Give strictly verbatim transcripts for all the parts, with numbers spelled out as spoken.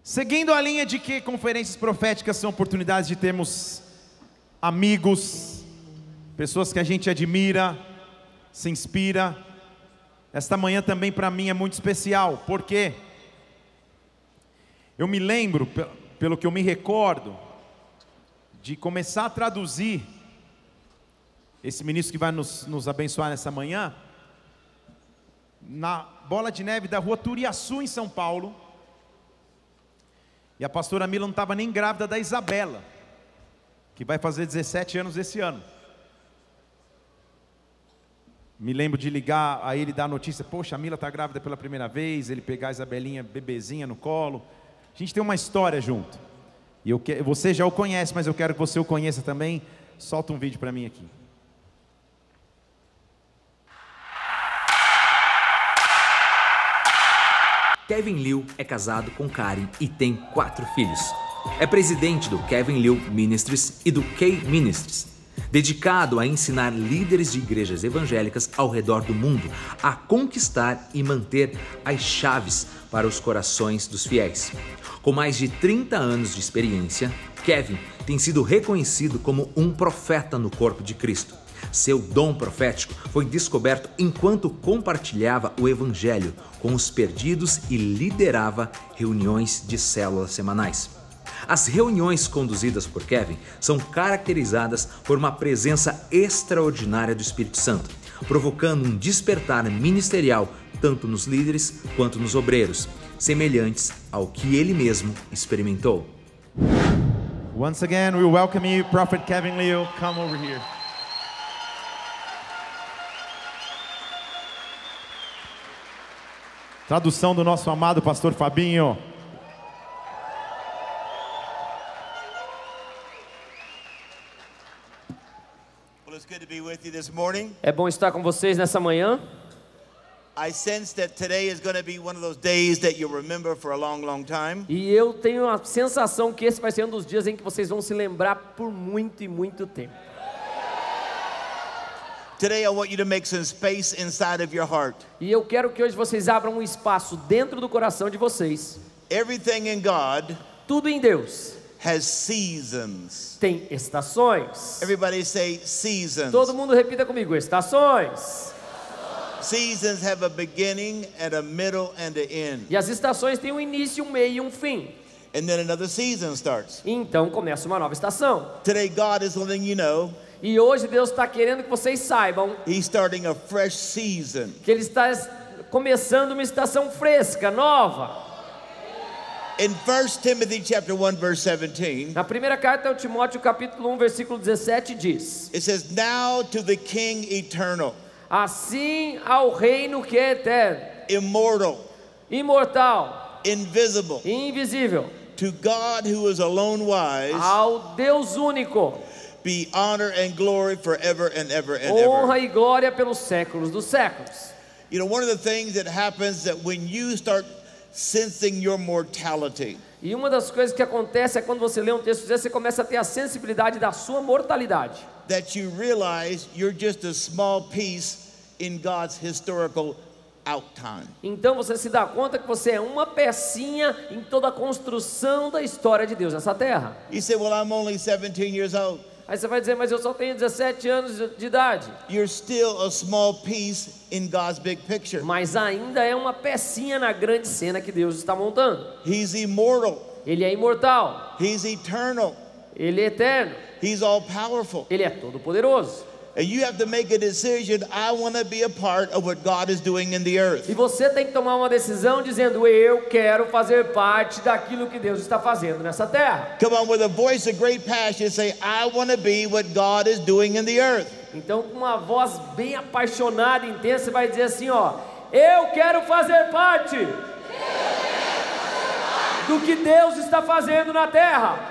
Seguindo a linha de que conferências proféticas são oportunidades de termos amigos, pessoas que a gente admira, se inspira, esta manhã também para mim é muito especial, porque eu me lembro, pelo que eu me recordo, de começar a traduzir esse ministro que vai nos, nos abençoar nessa manhã, na Bola de Neve da rua Turiaçu, em São Paulo. E a pastora Mila não estava nem grávida da Isabela, que vai fazer dezessete anos esse ano. Me lembro de ligar a ele e dar a notícia: poxa, a Mila está grávida pela primeira vez. Ele pegar a Isabelinha bebezinha no colo. A gente tem uma história junto. E eu que, você já o conhece, mas eu quero que você o conheça também. Solta um vídeo para mim aqui. Kevin Liu é casado com Karen e tem quatro filhos. É presidente do Kevin Liu Ministries e do K Ministries, dedicado a ensinar líderes de igrejas evangélicas ao redor do mundo a conquistar e manter as chaves para os corações dos fiéis. Com mais de trinta anos de experiência, Kevin tem sido reconhecido como um profeta no corpo de Cristo. Seu dom profético foi descoberto enquanto compartilhava o evangelho com os perdidos e liderava reuniões de células semanais. As reuniões conduzidas por Kevin são caracterizadas por uma presença extraordinária do Espírito Santo, provocando um despertar ministerial tanto nos líderes quanto nos obreiros, semelhantes ao que ele mesmo experimentou. Once again, we welcome you, Prophet Kevin Liu. Come over here. Tradução do nosso amado pastor Fabinho. É bom estar com vocês nessa manhã. E eu tenho a sensação que esse vai ser um dos dias em que vocês vão se lembrar por muito e muito tempo. Today I want you to make some space inside of your heart. E eu quero que hoje vocês abram um espaço dentro do coração de vocês. Everything in God Tudo em Deus has seasons. tem estações. Everybody say seasons. Todo mundo repita comigo: estações. Seasons have a beginning and a middle and an end. E as estações têm um início, um meio e um fim. And then another season starts. Então começa uma nova estação. Today God is letting you know. E hoje Deus está querendo que vocês saibam He's starting a fresh season. que Ele está começando uma estação fresca, nova. In First Timothy chapter one verse seventeen, Na primeira carta ao Timóteo, capítulo um, versículo dezessete, diz: it says, "Now to the King eternal, assim ao reino que é eterno, immortal, imortal, invisible, e invisível, to God who is alone wise, ao Deus único, be honor and glory forever and ever and honra ever." e glória pelos séculos dos séculos. You know, one of the things that happens that when you start sensing your mortality, E uma das coisas que acontece é quando você lê um texto desse, você começa a ter a sensibilidade da sua mortalidade. that you realize you're just a small piece in God's historical outtime. Então você se dá conta que você é uma pecinha em toda a construção da história de Deus nessa terra. You say, "Well, I'm only seventeen years old." Aí você vai dizer: mas eu só tenho dezessete anos de, de idade. You're still a small piece in God's big picture. Mas ainda é uma pecinha na grande cena que Deus está montando. He's immortal. Ele é imortal, He's eternal. Ele é eterno, He's all powerful. Ele é todo poderoso. And you have to make a decision, I want to be a part of what God is doing in the earth. E você tem que tomar uma decisão dizendo: eu quero fazer parte daquilo que Deus está fazendo nessa terra. Come on, with a voice of great passion, say, I want to be what God is doing in the earth. Então, com uma voz bem apaixonada e intensa, você vai dizer assim: ó, eu quero fazer parte do que Deus está fazendo na terra.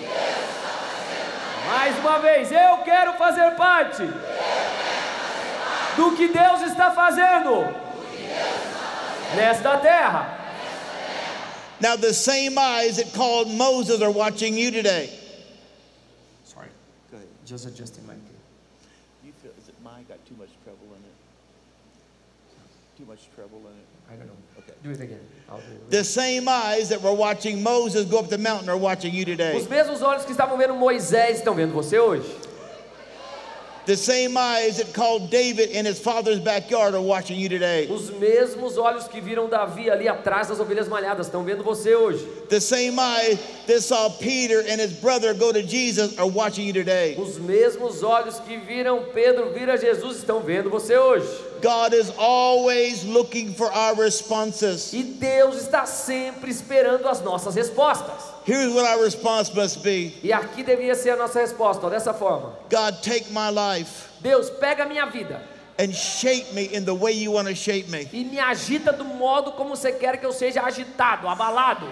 Mais uma vez, eu quero fazer parte do que Deus está fazendo nesta terra. Now the same eyes that called Moses are watching you today. Sorry, go ahead. Just adjusting my. You feel, is it mine got too much trouble in it? too much trouble in it? I don't know. Okay. Do it again. I'll do it. The same eyes that were watching Moses go up the mountain are watching you today. Os mesmos olhos que estavam vendo Moisés estão vendo você hoje. The same eyes that called David in his father's backyard are watching you today. Os mesmos olhos que viram Davi ali atrás das ovelhas malhadas estão vendo você hoje. The same eyes that saw Peter and his brother go to Jesus are watching you today. Os mesmos olhos que viram Pedro vir a Jesus estão vendo você hoje. God is always looking for our responses. E Deus está sempre esperando as nossas respostas. Here's what our response must be. E aqui devia ser a nossa resposta, ó, dessa forma. God, take my life Deus, pega a minha vida and shape me in the way you want to shape me. e me agita do modo como você quer que eu seja agitado, abalado.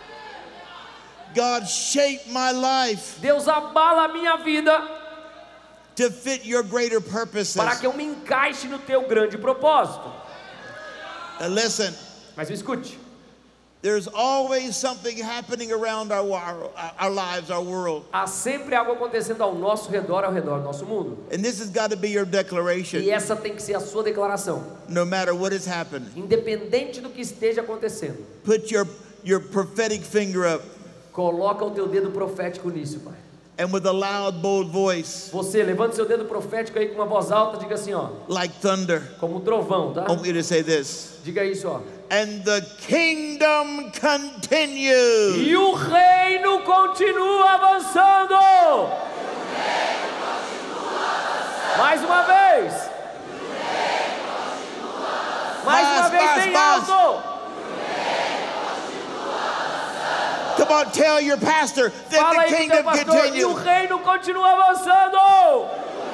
God, shape my life Deus, abala a minha vida to fit your greater purposes. para que eu me encaixe no teu grande propósito. Now listen, Mas me escute, there's always something happening around our, our, our lives, our world. há sempre algo acontecendo ao nosso redor, ao redor do nosso mundo. And this has got to be your declaration, E essa tem que ser a sua declaração. no matter what is happening. Independente do que esteja acontecendo. Put your, your prophetic finger up, Coloca o teu dedo profético nisso, Pai. and with a loud, bold voice, Você, levante seu dedo profético aí com uma voz alta, diga assim, ó, like thunder, como um trovão, tá? I want you to say this. Diga isso, ó. And the kingdom continues. E o reino continua avançando. Mais uma vez. Mais uma Mas, vez mas, bem mas. alto. Come on, tell your pastor that Fala the aí pro teu kingdom pastor. E o continues. reino continua avançando.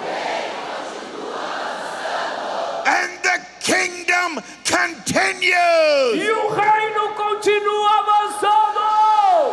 And the kingdom continues. E o reino continua avançando.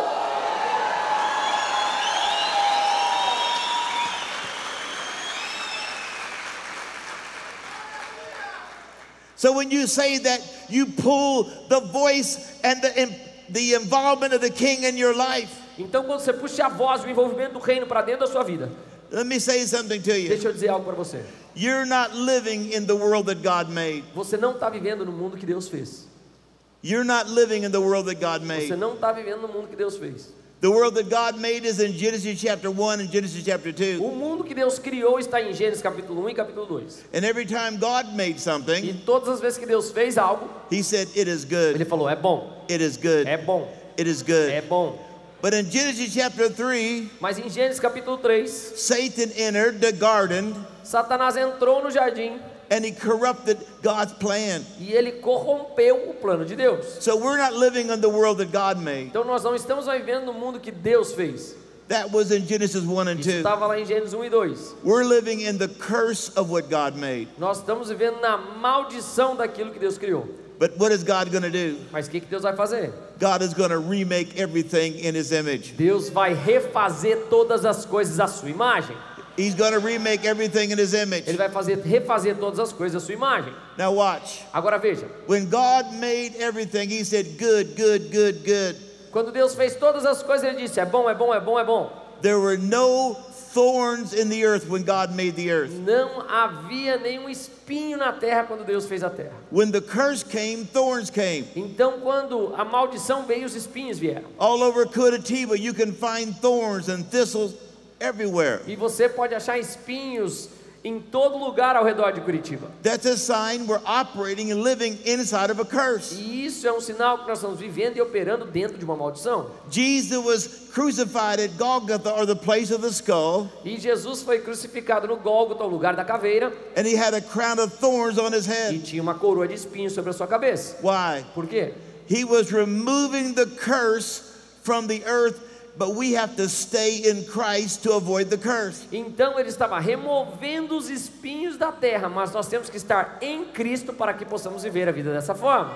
So when you say that, you pull the voice and the, the involvement of the king in your life. Então quando você puxa a voz, o envolvimento do reino para dentro da sua vida. Let me say something to you. Deixa eu dizer algo para você. You're not living in the world that God made. Você não está vivendo no mundo que Deus fez. You're not living in the world that God Você made. não está vivendo no mundo que Deus fez. The world that God made is in Genesis chapter one and Genesis chapter two. O mundo que Deus criou está em Gênesis capítulo um e capítulo dois. And every time God made E something, todas as vezes que Deus fez algo, He said, it is Ele good, falou, é bom, it is good, é bom, it is é good. bom. But in Genesis chapter three, Mas em Gênesis capítulo três, Satan entered the garden Satanás entrou no jardim and he corrupted God's plan. e ele corrompeu o plano de Deus. So we're not living in the world that God made. Então nós não estamos vivendo no mundo que Deus fez. That was in Genesis one and Isso two. estava lá em Gênesis um e dois. We're living in the curse of what God made. Nós estamos vivendo na maldição daquilo que Deus criou. But what is God going to do? Mas o que, que Deus vai fazer? God is going to remake everything in His image. Deus vai refazer todas as coisas à sua imagem. He's going to remake everything in His image. Ele vai fazer, refazer todas as coisas à sua imagem. Now watch. Agora veja, When God made everything, He said, good, good, good, good. quando Deus fez todas as coisas, Ele disse, é bom, é bom, é bom, é bom. There were no thorns in the earth when God made the earth. Não havia nenhum espinho na terra quando Deus fez a terra. When the curse came, thorns came. Então quando a maldição veio, os espinhos vieram. All over Curitiba, you can find thorns and thistles everywhere. E você pode achar espinhos em todo lugar ao redor de Curitiba. That's a sign we're operating and living inside of a curse. E isso é um sinal que nós estamos vivendo e operando dentro de uma maldição. Jesus was crucified at Golgotha, or the place of the skull, E Jesus foi crucificado no Gólgota, o lugar da caveira, and he had a crown of thorns on his e head. tinha uma coroa de espinhos sobre a sua cabeça. Why? Por quê? He was removing the curse from the earth, but we have to stay in Christ to avoid the curse. Então ele estava removendo os espinhos da terra, mas nós temos que estar em Cristo para que possamos viver a vida dessa forma.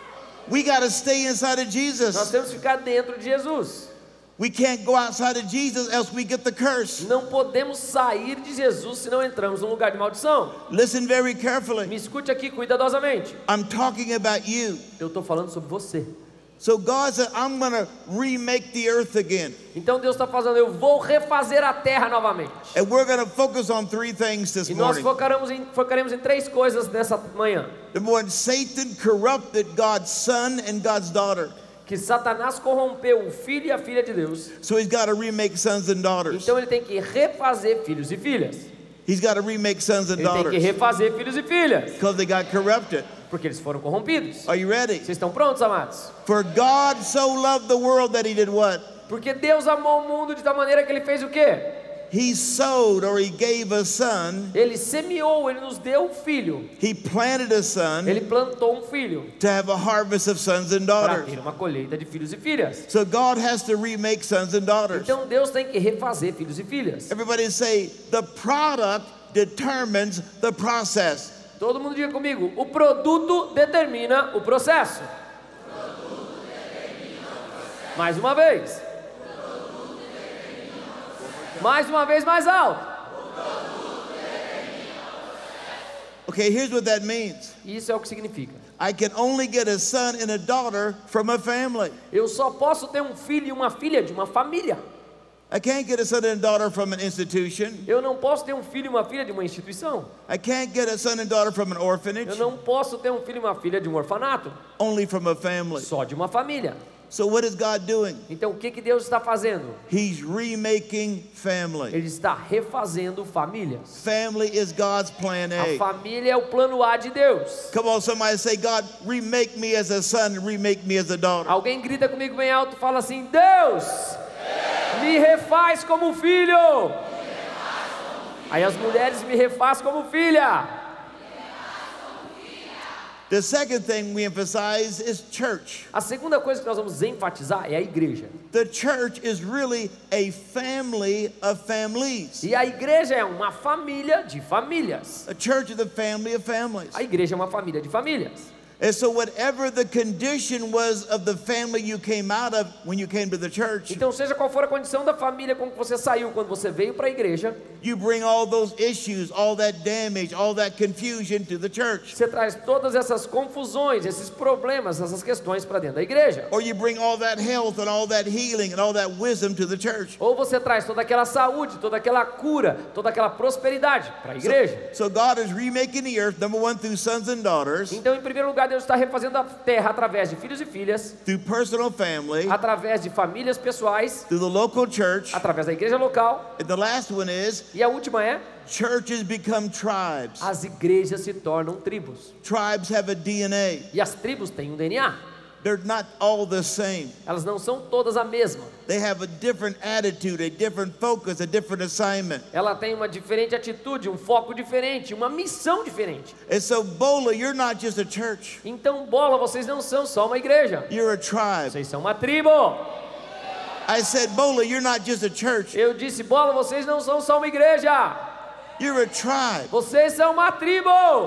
We got to stay inside of Nós Jesus. temos que ficar dentro de Jesus. We can't go outside of Jesus, else we get the curse. Não podemos sair de Jesus se não entramos num lugar de maldição. Listen very carefully. Me escute aqui cuidadosamente. I'm talking about you. Eu estou falando sobre você. So God said, I'm going to remake the earth again. Então Deus está fazendo, eu vou refazer a terra novamente. And we're going to focus on three things this E nós morning. focaremos em, focaremos em três coisas nessa manhã. Number one, Satan corrupted God's son and God's daughter. Que Satanás corrompeu o filho e a filha de Deus. So he's got to remake sons and daughters. Então ele tem que refazer filhos e filhas. He's got to remake sons and Ele tem que daughters refazer filhos e filhas. because they got corrupted. Porque eles foram corrompidos. Are you ready? Vocês estão prontos, amados? For God so loved the world that he did what? Porque Deus amou o mundo de tal maneira que ele fez o quê? He sowed or he gave a son. Ele semeou, ele nos deu um filho. He planted a son Ele plantou um filho to have a harvest of sons and para daughters. ter uma colheita de filhos e filhas. So God has to remake sons and daughters. Então Deus tem que refazer filhos e filhas. Everybody say, the product determines the process. Todo mundo diga comigo, o produto determina o processo. Mais uma vez. Mais uma vez, mais alto. Okay, here's what that means. Isso é o que significa. I can only get a son and a daughter from a family. Eu só posso ter um filho e uma filha de uma família. I can't get a son and a daughter from an institution. Eu não posso ter um filho e uma filha de uma instituição. I can't get a son and daughter from an orphanage. Eu não posso ter um filho e uma filha de um orfanato. Only from a family. Só de uma família. So what is God doing? Então o que que Deus está fazendo? He's remaking family. Ele está refazendo famílias. Family is God's plan A A. família é o plano A de Deus. Come on, somebody say, God, remake me as a son, remake me as a daughter. Alguém grita comigo bem alto e fala assim: Deus, me refaz como filho. Aí as mulheres me refaz como filha. The second thing we emphasize is church. A segunda coisa que nós vamos enfatizar é a igreja. The church is really a family of families. E a igreja é uma família de famílias. A church is a family of families. A igreja é uma família de famílias. And so whatever the condition was of the family you came out of when you came to the church, Então, seja qual for a condição da família com que você saiu quando você veio para a igreja, you bring all those issues, all that damage, all that confusion to the church. você traz todas essas confusões, esses problemas, essas questões para dentro da igreja. Or you bring all that health and all that healing and all that wisdom to the church. Ou você traz toda aquela saúde, toda aquela cura, toda aquela prosperidade para a igreja. So God is remaking the earth, number one, through sons and daughters, Então, em primeiro lugar, Deus está refazendo a terra através de filhos e filhas, through personal family, através de famílias pessoais, through the local church. através da igreja local. And the last one is E a última é, churches become tribes. as igrejas se tornam tribos. Tribes have a D N A. E as tribos têm um D N A. They're not all the same. Elas não são todas a mesma. They have a different attitude, a different focus, a different assignment. Ela tem uma diferente atitude, um foco diferente, uma missão diferente. And so, Bola, you're not just a church. Então, bola, vocês não são só uma igreja. You're a tribe. Vocês são uma tribo. I said, Bola, you're not just a church. Eu disse, bola, vocês não são só uma igreja. You're a tribe. Vocês são uma tribo.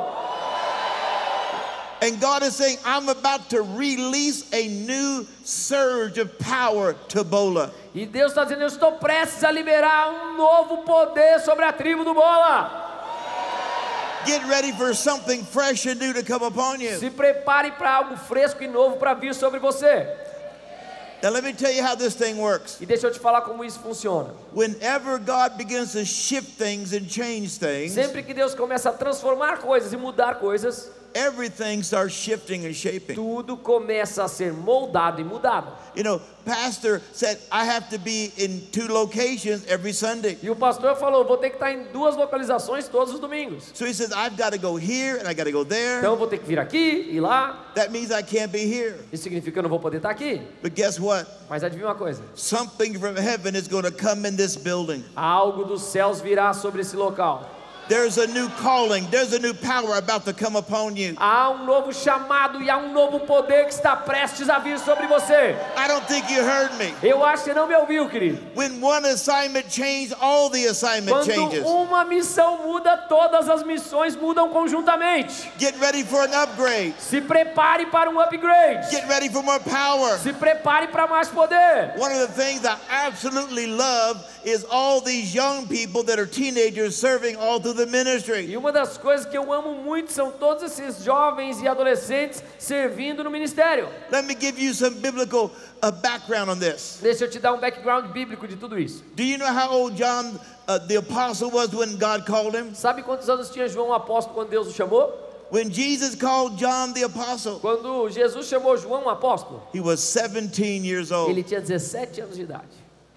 And God is saying, I'm about to release a new surge of power to Bola. E Deus está dizendo, eu estou prestes a liberar um novo poder sobre a tribo do bola. Get ready for something fresh and new to come upon you. Se prepare para algo fresco e novo para vir sobre você. Now let me tell you how this thing works. E deixa eu te falar como isso funciona. Whenever God begins to shift things and change things, Sempre que Deus começa a transformar coisas e mudar coisas, everything starts shifting and shaping. tudo começa a ser moldado e mudado. You know, pastor said, I have to be in two locations every Sunday. E o pastor falou, vou ter que estar em duas localizações todos os domingos. So he says, I've got to go here and I got to go there. Então eu vou ter que vir aqui e lá. That means I can't be here. Isso significa que eu não vou poder estar aqui. But guess what? Mas adivinha uma coisa? Something from heaven is going to come in this building. Algo dos céus virá sobre esse local. There's a new calling. There's a new power about to come upon you. Há um novo chamado e há um novo poder que está prestes a vir sobre você. I don't think you heard me. Eu acho que você não me ouviu, querido. When one assignment changes, all the assignment changes. Quando uma missão muda, todas as missões mudam conjuntamente. Get ready for an upgrade. Se prepare para um upgrade. Get ready for more power. Se prepare para mais poder. One of the things I absolutely love is all these young people that are teenagers serving all through of the ministry. E uma das coisas que eu amo muito são todos esses jovens e adolescentes servindo no ministério. Let me give you some biblical uh, background on this. Deixa eu te dar um background bíblico de tudo isso. Do you know how old John uh, the apostle was when God called him? Sabe quantos anos tinha João apóstolo quando Deus o chamou? When Jesus called John the apostle, Quando Jesus chamou João apóstolo, he was seventeen years old. ele tinha dezessete anos de idade.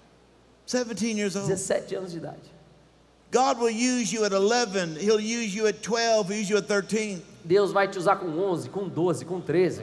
seventeen years old. dezessete anos de idade. God will use you at eleven. He'll use you at twelve. He'll use you at thirteen. Deus vai te usar com onze, com doze, com treze.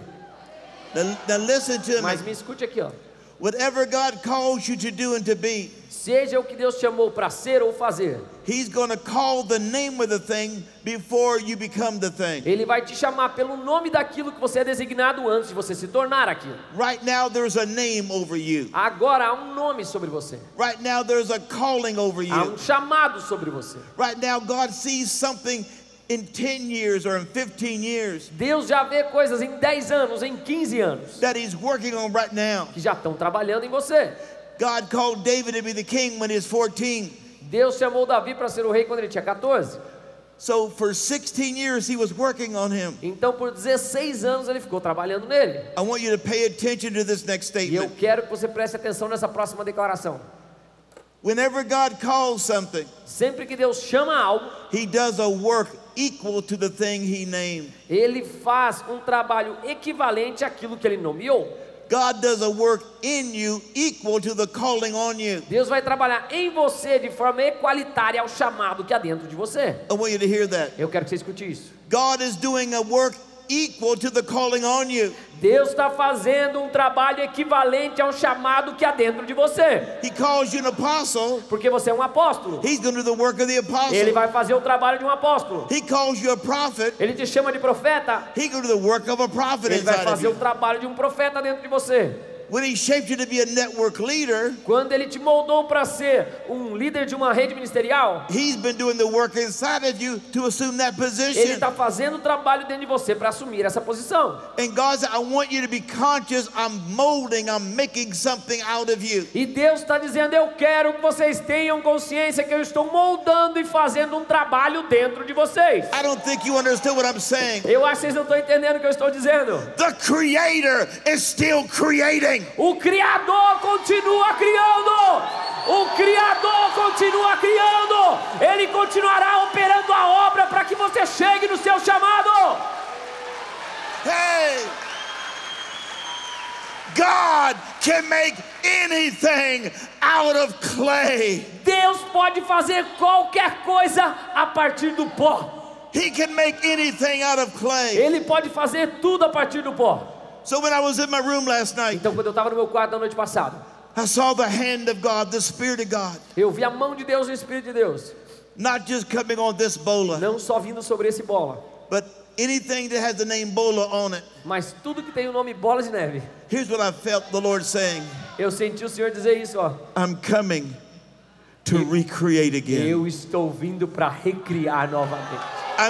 Now, now listen to Mas me. me escute aqui, ó. Whatever God calls you to do and to be, Seja o que Deus chamou para ser ou fazer, He's going to call the name of the thing before you become the thing. Ele vai te chamar pelo nome daquilo que você é designado antes de você se tornar aquilo. Right now, there's a name over you. Agora há um nome sobre você. Right now, there's a calling over Há you. um chamado sobre você. Right now, God sees something in ten years or in fifteen years Deus já vê coisas em dez anos, em quinze anos, that He's working on right now. que já estão trabalhando em você. God called David to be the king when he was fourteen. Deus chamou Davi para ser o rei quando ele tinha quatorze. So for sixteen years, he was working on him. Então por dezesseis anos ele ficou trabalhando nele. I want you to pay attention to this next E eu statement. quero que você preste atenção nessa próxima declaração. Whenever God calls something, Sempre que Deus chama algo, He does a work equal to the thing He named. Ele faz um trabalho equivalente àquilo que ele nomeou. God does a work in you equal to the calling on you. Deus vai trabalhar em você de forma equalitária ao chamado que há dentro de você. I want you to hear that. Eu quero que você escute isso. God is doing a work equal to the calling on you. Deus está fazendo um trabalho equivalente ao chamado que há dentro de você. He calls you an apostle. Porque você é um apóstolo. He's going to do the work of the Ele apostle. vai fazer o trabalho de um apóstolo. He calls you a prophet. Ele te chama de profeta. He's going to do the work of a prophet Ele vai inside of fazer o you. trabalho de um profeta dentro de você. When He shaped you to be a network leader, Quando ele te moldou para ser um líder de uma rede ministerial, He's been doing the work inside of you to assume that ele position. está fazendo o trabalho dentro de você para assumir essa posição. And God said, I want you to be conscious. I'm molding, I'm making something out of you. E Deus está dizendo, eu quero que vocês tenham consciência que eu estou moldando e fazendo um trabalho dentro de vocês. I don't think you understood what I'm saying. Eu acho que vocês não estão entendendo o que eu estou dizendo. The Creator is still creating. O Criador continua criando. O Criador continua criando. Ele continuará operando a obra para que você chegue no seu chamado. Hey! God can make anything out of clay. Deus pode fazer qualquer coisa a partir do pó. He can make anything out of clay. Ele pode fazer tudo a partir do pó. So when I was in my room last night, Então, quando eu estava no meu quarto na noite passada, I saw the hand of God, the Spirit of God, eu vi a mão de Deus e o Espírito de Deus, not just coming on this bola, não só vindo sobre esse bola, but anything that has the name bola on it. mas tudo que tem o nome bola de neve. Here's what I felt the Lord saying. Eu senti o Senhor dizer isso, ó. I'm coming to recreate again. Eu estou vindo para recriar novamente. I'm,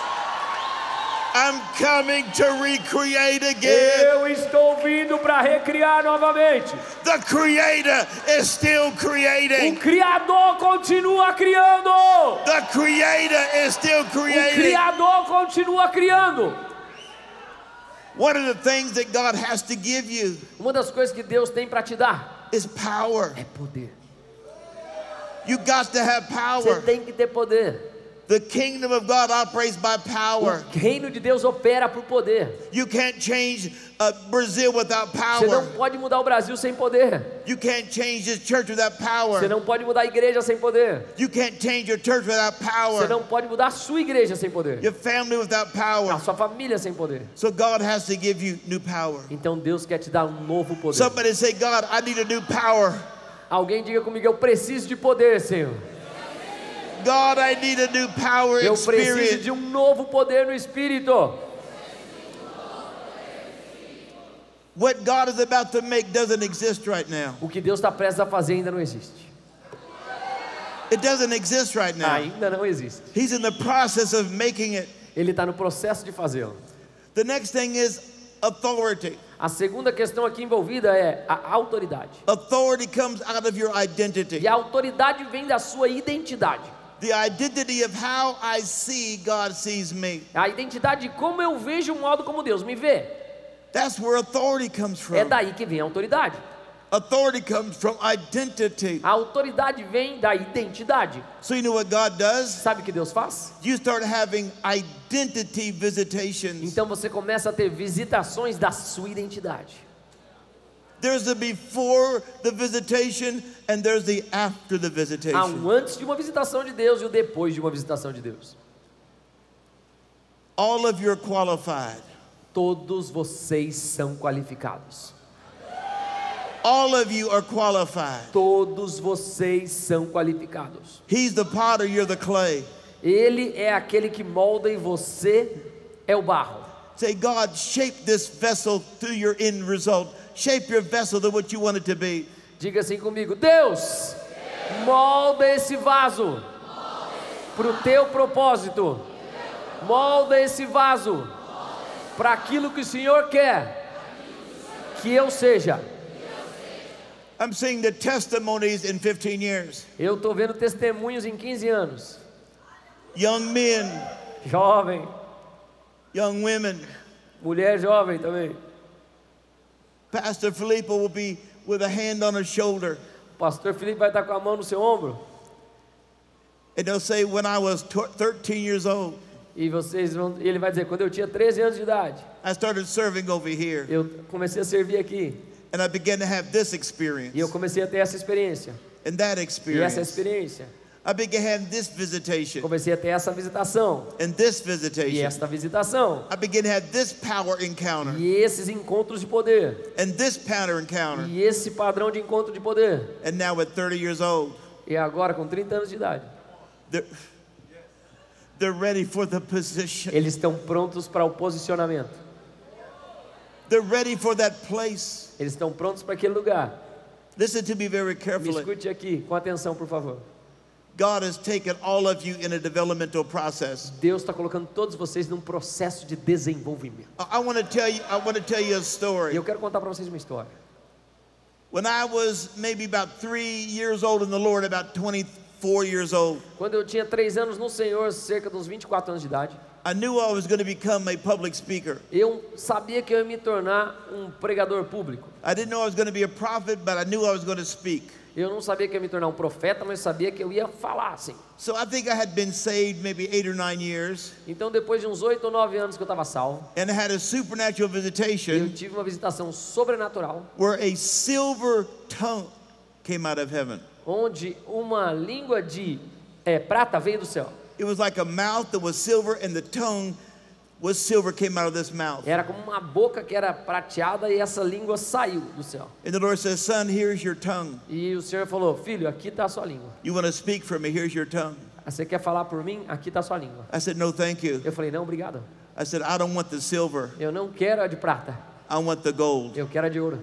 I'm coming to recreate again. Eu estou vindo para recriar novamente. The Creator is still O creating. Criador continua criando. The Creator is still O creating. Criador continua criando. One of the things that God has to give you Uma das coisas que Deus tem para te dar is power. é poder. You got to have Você power. tem que ter poder. The kingdom of God operates by power. O reino de Deus opera por poder. You can't change uh, Brazil without Você não power. pode mudar o Brasil sem poder. You can't change this church without Você power. não pode mudar a igreja sem poder. You can't change your church without Você power. não pode mudar a sua igreja sem poder. Your family without A power. sua família sem poder. So God has to give you new power. Então Deus quer te dar um novo poder. Somebody say, God, I need a new power. Alguém diga comigo, eu preciso de poder, Senhor. God, I need a new power Eu preciso experience. de um novo poder no Espírito. What God is about to make doesn't exist right now. O que Deus está prestes a fazer ainda não existe. It doesn't exist right now. Ainda não existe. He's in the process of making it. Ele está no processo de fazê-lo. The next thing is authority. A segunda questão aqui envolvida é a autoridade. Authority comes out of your identity. E a autoridade vem da sua identidade. The identity of how I see God sees me. A identidade de como eu vejo o modo como Deus me vê. That's where authority comes from. É daí que vem a autoridade. Authority comes from identity. A autoridade vem da identidade. So you know what God does? Sabe o que Deus faz? You start having identity visitations. Então você começa a ter visitações da sua identidade. There's the before the visitation and there's the after the Há visitation. um antes de uma visitação de Deus e o depois de uma visitação de Deus. All of you are qualified. Todos vocês são qualificados. All of you are qualified. Todos vocês são qualificados. He's the potter, you're the clay. Ele é aquele que molda e você é o barro. Say, God, shape this vessel to your end result. Shape your vessel to what you want it to be. Diga assim comigo: Deus, molda esse vaso para o teu propósito. Molda esse vaso para aquilo que o Senhor quer que eu seja. I'm seeing the testimonies in fifteen years. Eu estou vendo testemunhos em quinze anos. Young men, Jovem, young women. mulher jovem também. Pastor Filippo will be with a hand on his shoulder. O pastor Felipe vai estar com a mão no seu ombro. And they'll say, when I was thirteen years old, E vocês vão, ele vai dizer: quando eu tinha treze anos de idade, I started serving over here. eu comecei a servir aqui. And I began to have this experience. E eu comecei a ter essa experiência. And that E essa experience. experiência. I began to have this visitation. Comecei a ter essa visitação. And this E visitation. esta visitação. I began to have this power encounter. E esses encontros de poder. And this power encounter. E esse padrão de encontro de poder. And now at thirty years old, E agora com trinta anos de idade, they're, they're ready for the position. eles estão prontos para o posicionamento. They're ready for that place. Eles estão prontos para aquele lugar. Listen to me very Me carefully. escute aqui, com atenção, por favor. God has taken all of you in a developmental process. Deus está colocando todos vocês num processo de desenvolvimento. I, I want to tell you. I want to tell you a E story. eu quero contar para vocês uma história. When I was maybe about three years old in the Lord, about twenty-four years old, Quando eu tinha três anos no Senhor, cerca de uns vinte e quatro anos de idade, I knew I was going to become a public speaker. eu sabia que eu ia me tornar um pregador público. I didn't know I was going to be a prophet, but I knew I was going to speak. Eu não sabia que eu ia me tornar um profeta, mas sabia que eu ia falar assim. So I think I had been saved maybe eight or nine years, Então, depois de uns oito ou nove anos que eu estava salvo, and I had a supernatural eu visitation tive uma visitação sobrenatural, where a silver tongue came out of heaven. onde uma língua de é, prata veio do céu. It was like a mouth that was silver, and the tongue was silver came out of this mouth. Era como uma boca que era prateada e essa língua saiu do céu. And the Lord says, son, here's your tongue. E o Senhor falou: filho, aqui está a sua língua. You want to speak for me? Here's your tongue. Você quer falar por mim? Aqui está a sua língua. I said, no, thank you. Eu falei: não, obrigado. I said, I don't want the silver. Eu não quero a de prata. I want the gold. Eu quero a de ouro.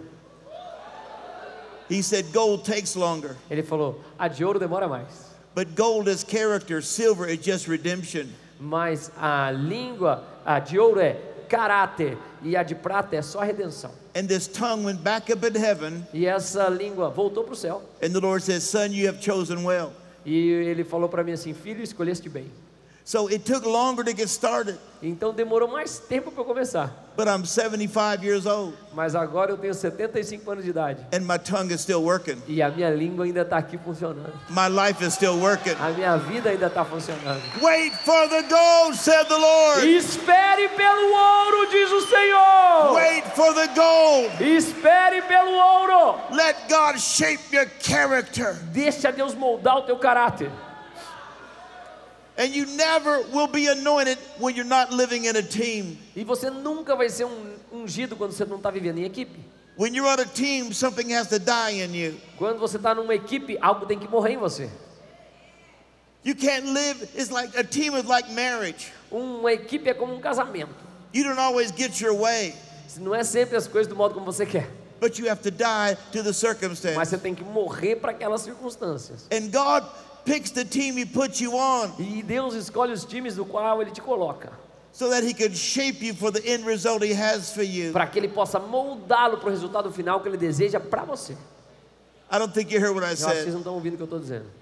He said, gold takes longer. Ele falou: a de ouro demora mais. But gold is character. Silver is just redemption. Mas a língua, a de ouro é caráter e a de prata é só redenção. And this tongue went back up in heaven. E essa língua voltou para o céu. And the Lord says, son, you have chosen well. E ele falou para mim assim: filho, escolheste bem. So it took longer to get started. Então demorou mais tempo para eu começar. But I'm seventy-five years old. Mas agora eu tenho setenta e cinco anos de idade. And my tongue is still working. E a minha língua ainda está aqui funcionando. My life is still working. A minha vida ainda está funcionando. Wait for the gold, said the Lord. Espere pelo ouro, diz o Senhor. Wait for the gold. Espere pelo ouro. Let God shape your character. Deixa Deus moldar o teu caráter. And you never will be anointed when you're not living in a team. E você nunca vai ser um ungido quando você não está vivendo em equipe. When you're on a team, something has to die in you. Quando você está numa equipe, algo tem que morrer em você. You can't live, it's like a team is like marriage. Uma equipe é como um casamento. You don't always get your way, Não é sempre as coisas do modo como você quer. but you have to die to the Mas circumstance. você tem que morrer para aquelas circunstâncias. And God picks the team He puts you on E Deus escolhe os times do qual Ele te coloca, so that He can shape you for the end result He has for you. para que Ele possa moldá-lo para o resultado final que Ele deseja para você. I don't think you heard what I Eu acho que vocês said. não estão ouvindo o que eu estou dizendo.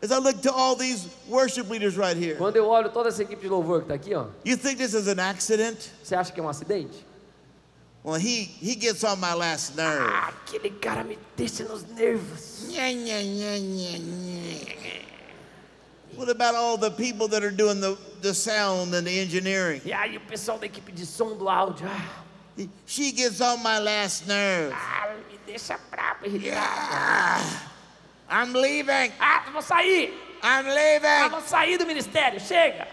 As I look to all these worship leaders right here, Quando eu olho toda essa equipe de louvor que está aqui, ó, you think this is an accident? você acha que é um acidente? Well, he, he gets on my last nerve. Ah, aquele cara me deixa nos nervos. Nya, nya, nya, nya, nya. What about all the people that are doing the, the sound and the engineering? E aí o pessoal da equipe de som do áudio, ah, She gets on my last nerve. ah me deixa bravo, irritado. Ah, I'm leaving. Ah, vou sair. I'm Ah, leaving. vou sair do ministério, chega.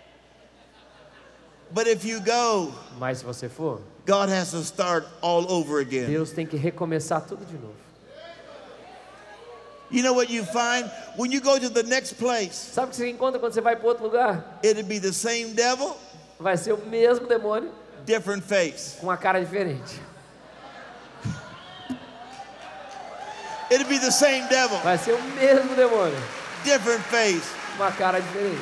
But if you go, Mas se você for, God has to start all over again. Deus tem que recomeçar tudo de novo. You know what you find? When you go to the next place, Sabe o que você encontra quando você vai para outro lugar? it'll be the same devil, Vai ser o mesmo demônio different face. com uma cara diferente. It'll be the same devil, Vai ser o mesmo demônio different face. com uma cara diferente.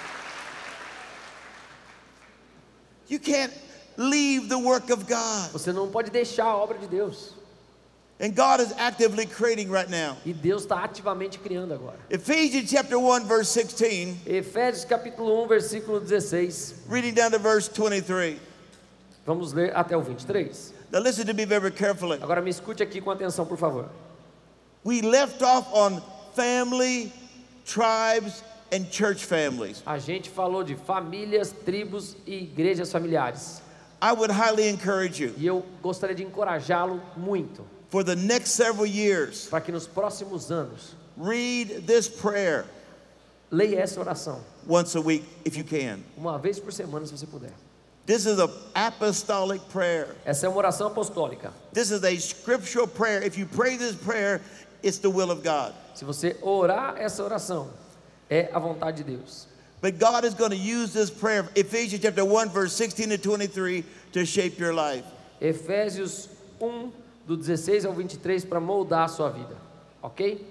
You can't leave the work of God. Você não pode deixar a obra de Deus. And God is actively creating right now. E Deus está ativamente criando agora. Ephesians chapter one verse sixteen, Efésios capítulo um, versículo dezesseis. reading down to verse twenty-three. Vamos ler até o vinte e três. Now listen to me very carefully. Agora me escute aqui com atenção, por favor. We left off on family, tribes, and church families. A gente falou de famílias, tribos e igrejas familiares. I would highly encourage you E eu gostaria de encorajá-lo muito for the next several years, para que nos próximos anos read this prayer leia essa oração once a week if you can. uma vez por semana, se você puder. This is an apostolic prayer. Essa é uma oração apostólica. This is a scriptural prayer. If you pray this prayer, it's the will of God. Se você orar essa oração, é a vontade de Deus. But God is going to use this prayer, Ephesians chapter one, verse sixteen to twenty-three, to shape your life. Efésios um, do dezesseis ao vinte e três, para moldar a sua vida. Ok?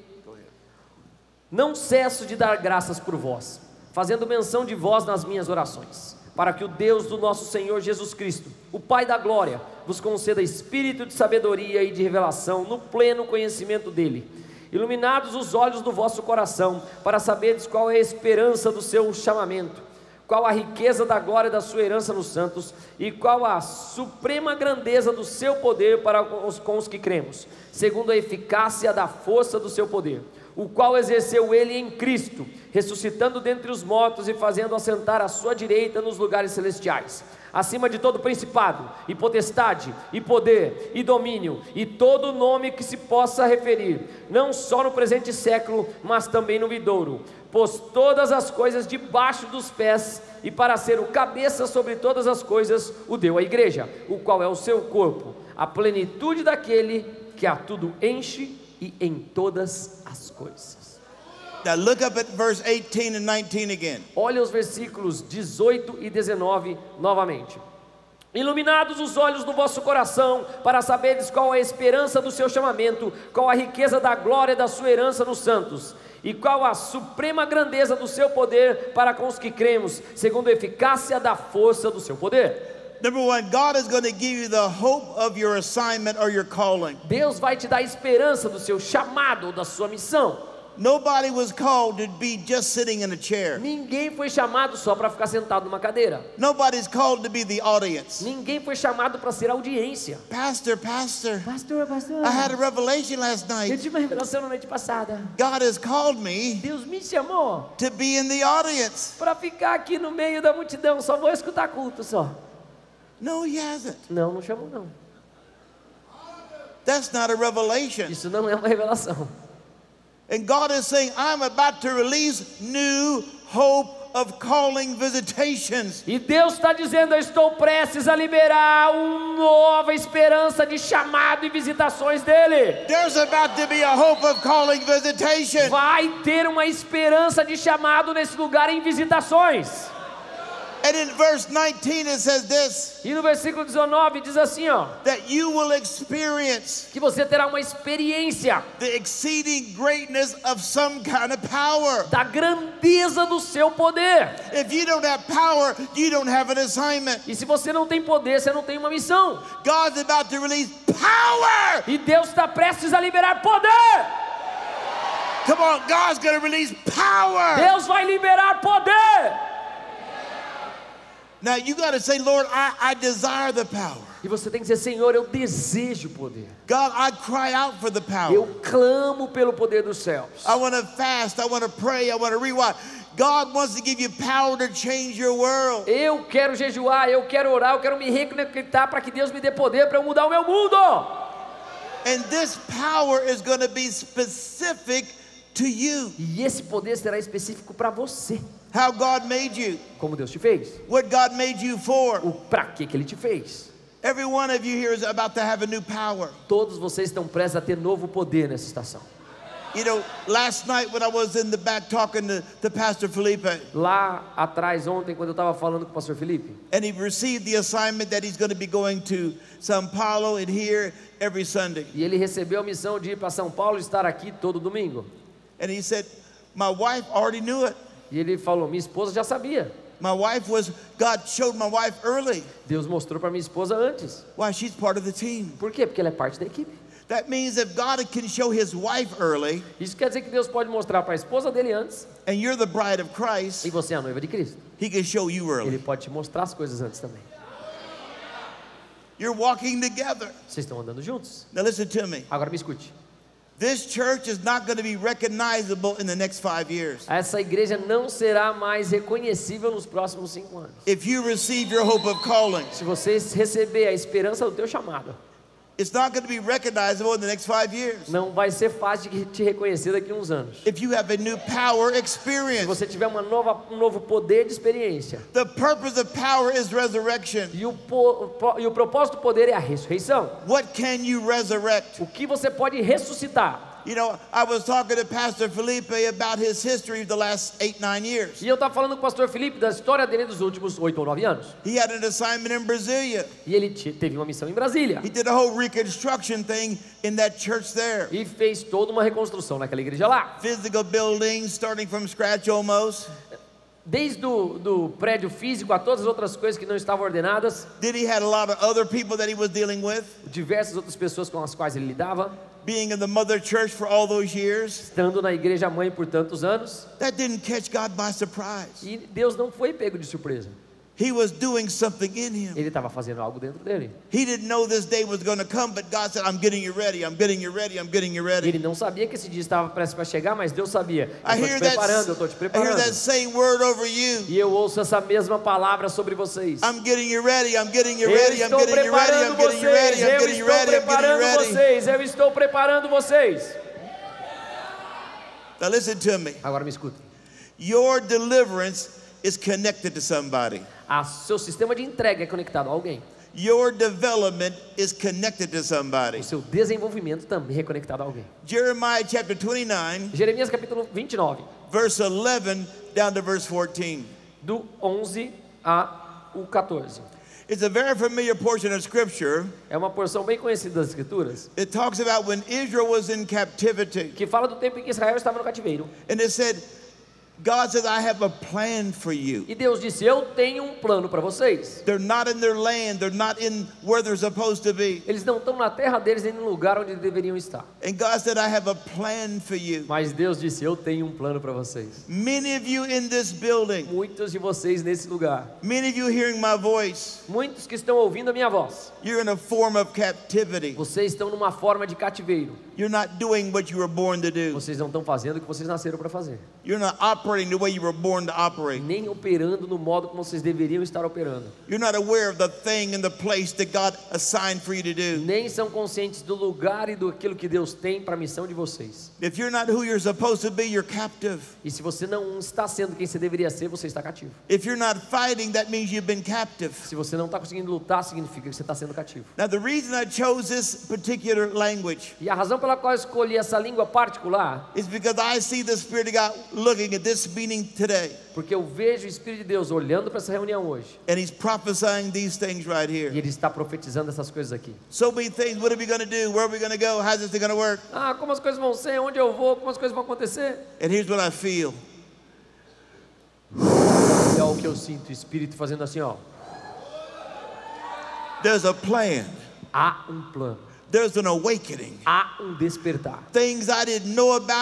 Não cesso de dar graças por vós, fazendo menção de vós nas minhas orações, para que o Deus do nosso Senhor Jesus Cristo, o Pai da glória, vos conceda espírito de sabedoria e de revelação no pleno conhecimento dele, iluminados os olhos do vosso coração, para saberdes qual é a esperança do seu chamamento, qual a riqueza da glória da sua herança nos santos, e qual a suprema grandeza do seu poder para os, com os que cremos, segundo a eficácia da força do seu poder, o qual exerceu ele em Cristo, ressuscitando dentre os mortos e fazendo assentar à sua direita nos lugares celestiais, acima de todo principado, e potestade, e poder, e domínio, e todo nome que se possa referir, não só no presente século, mas também no vindouro, pôs todas as coisas debaixo dos pés, e para ser o cabeça sobre todas as coisas, o deu à igreja, o qual é o seu corpo, a plenitude daquele que a tudo enche e em todas as coisas. Now look up at verse eighteen and nineteen again. Olha os versículos dezoito e dezenove novamente. Iluminados os olhos do vosso coração, para saberdes qual é a esperança do seu chamamento, qual a riqueza da glória da sua herança nos santos, e qual a suprema grandeza do seu poder para com os que cremos, segundo a eficácia da força do seu poder. Number one, God is going to give you the hope of your assignment or your calling. Deus vai te dar a esperança do seu chamado ou da sua missão. Nobody was called to be just sitting in a chair. Ninguém foi chamado só para ficar sentado numa cadeira. Nobody's called to be the audience. Ninguém foi chamado para ser audiência. Pastor, pastor, Pastor, pastor, I had a revelation last eu night. tive uma revelação na noite passada. God has called me Deus me chamou to be in the audience. para ficar aqui no meio da multidão. Só vou escutar culto só. No, he hasn't. Não, não chamou não. That's not a revelation. Isso não é uma revelação. And God is saying, I'm about to release new hope of calling visitations. E Deus está dizendo, eu estou prestes a liberar uma nova esperança de chamado e visitações dele. There's about to be a hope of calling visitation. Vai ter uma esperança de chamado nesse lugar em visitações. And in verse nineteen it says this, E no versículo dezenove diz assim, ó, that you will experience que você terá uma experiência the exceeding greatness of some kind of power. da grandeza do seu poder. If you don't have power, you don't have an assignment. E se você não tem poder, você não tem uma missão. God's about to release power E Deus está prestes a liberar poder Come on, God's going to release power. Deus vai liberar poder. Now you got to say, Lord, I, I desire the power. E você tem que dizer, Senhor, eu desejo poder. God, I cry out for the power. Eu clamo pelo poder dos céus. I want to fast. I want to pray. I want to rewind. God wants to give you power to change your world. Eu quero jejuar, eu quero orar, eu quero me reconectar para que Deus me dê poder para eu mudar o meu mundo. And this power is going to be specific to you. E esse poder será específico para você. How God made you. Como Deus te fez. What God made you for. O para que que ele te fez. Every one of you here is about to have a new power. Todos vocês estão prestes a ter novo poder nessa estação. You know, last night when I was in the back talking to, to Pastor Felipe, Lá atrás ontem quando eu estava falando com o pastor Felipe, and he received the assignment that he's going to be going to São Paulo and here every Sunday. e ele recebeu a missão de ir para São Paulo e estar aqui todo domingo. And he said, my wife already knew it. E ele falou, minha esposa já sabia. My wife was, God showed my wife early. Deus mostrou para minha esposa antes. Why, she's part of the team. Por quê? Porque ela é parte da equipe. That means if God can show his wife early, Isso quer dizer que Deus pode mostrar para a esposa dele antes, and you're the bride of e Christ, você é a noiva de Cristo. he can show you Ele early. pode te mostrar as coisas antes também. You're walking together. Vocês estão andando juntos. Now listen to me. Agora me escute. This church is not going to be recognizable in the next five years. Essa igreja não será mais reconhecível nos próximos cinco anos. If you receive your hope of calling, Se vocês receber a esperança do teu chamado, it's not going to be recognizable in the next five years. não vai ser fácil de te reconhecer daqui a uns anos. If you have a new power Se experience, você tiver uma nova, um novo poder de experiência, the purpose of power is resurrection. e o, po, po, e o propósito do poder é a ressurreição. What can you resurrect? O que você pode ressuscitar? You know, I was talking to Pastor Felipe about his history of the last eight, nine years. E eu estava falando com o pastor Felipe da história dele dos últimos oito ou nove anos. He had an assignment in Brasilia. E ele te- teve uma missão em Brasília. He did a whole reconstruction thing in that church there. E fez toda uma reconstrução naquela igreja lá. Physical buildings, starting from scratch almost. Desde o do prédio físico a todas as outras coisas que não estavam ordenadas. Then he had a lot of other people that he was dealing with. Diversas outras pessoas com as quais ele lidava. Being in the mother church for all those years. Estando na igreja mãe por tantos anos. That didn't catch God by surprise. E Deus não foi pego de surpresa. He was doing something in him. Ele estava fazendo algo dentro dele. He didn't know this day was going to come, but God said, I'm getting you ready, I'm getting you ready, I'm getting you ready. Ele não sabia que esse dia estava prestes para chegar, mas Deus sabia. I Eu estou hear te preparando, eu that, estou te I hear preparando. that same word over you. E eu ouço essa mesma palavra sobre vocês. I'm getting you ready, I'm getting you Eu ready, I'm estou getting you ready, I'm preparando getting you ready, vocês. I'm Eu getting you estou ready, I'm getting you preparando ready. vocês. Eu estou preparando vocês. Now listen to me. Agora me escutem. Your deliverance is connected to somebody. A seu sistema de entrega é conectado a alguém. Your development is connected to somebody. O seu desenvolvimento também é conectado a alguém. Jeremiah chapter twenty-nine, Jeremias capítulo vinte e nove, verse eleven down to verse fourteen. do onze a o quatorze. It's a very familiar portion of scripture. É uma porção bem conhecida das escrituras, It talks about when Israel was in captivity. que fala do tempo em que Israel estava no cativeiro. And it said, God says, I have a plan for you. E Deus disse, eu tenho um plano para vocês. They're not in their land. They're not in where they're supposed to be. Eles não estão na terra deles nem no lugar onde deveriam estar. And God said, I have a plan for you. Mas Deus disse, eu tenho um plano para vocês. Many of you in this building, Muitos de vocês nesse lugar, many of you hearing my voice, muitos que estão ouvindo a minha voz, you're in a form of captivity. vocês estão numa forma de cativeiro. You're not doing what you were born to do. Vocês não estão fazendo o que vocês nasceram para fazer. You're not operating the way you were born to operate. Nem operando no modo como vocês deveriam estar operando. You're not aware of the thing and the place that God assigned for you to do. Nem são conscientes do lugar e do aquilo que Deus tem para a missão de vocês. If you're not who you're supposed to be, you're captive. E se você não está sendo quem você deveria ser, você está cativo. If you're not fighting, that means you've been captive. Se você não está conseguindo lutar, significa que você está sendo cativo. Now, the reason I chose this particular language E a razão pela qual eu escolhi essa língua particular, is because I see the Spirit of God looking at this meeting today, porque eu vejo o Espírito de Deus olhando para essa reunião hoje. and He's prophesying these things right E here. Ele está profetizando essas coisas aqui. So many things. What are we going to do? Where are we going to go? How's this going to work? Ah, como as coisas vão ser, onde eu vou, como as coisas vão acontecer. And here's what I feel. É o que eu sinto, o Espírito fazendo assim, ó. There's a plan. Há um plano, There's an awakening. há um despertar. Things I didn't know about,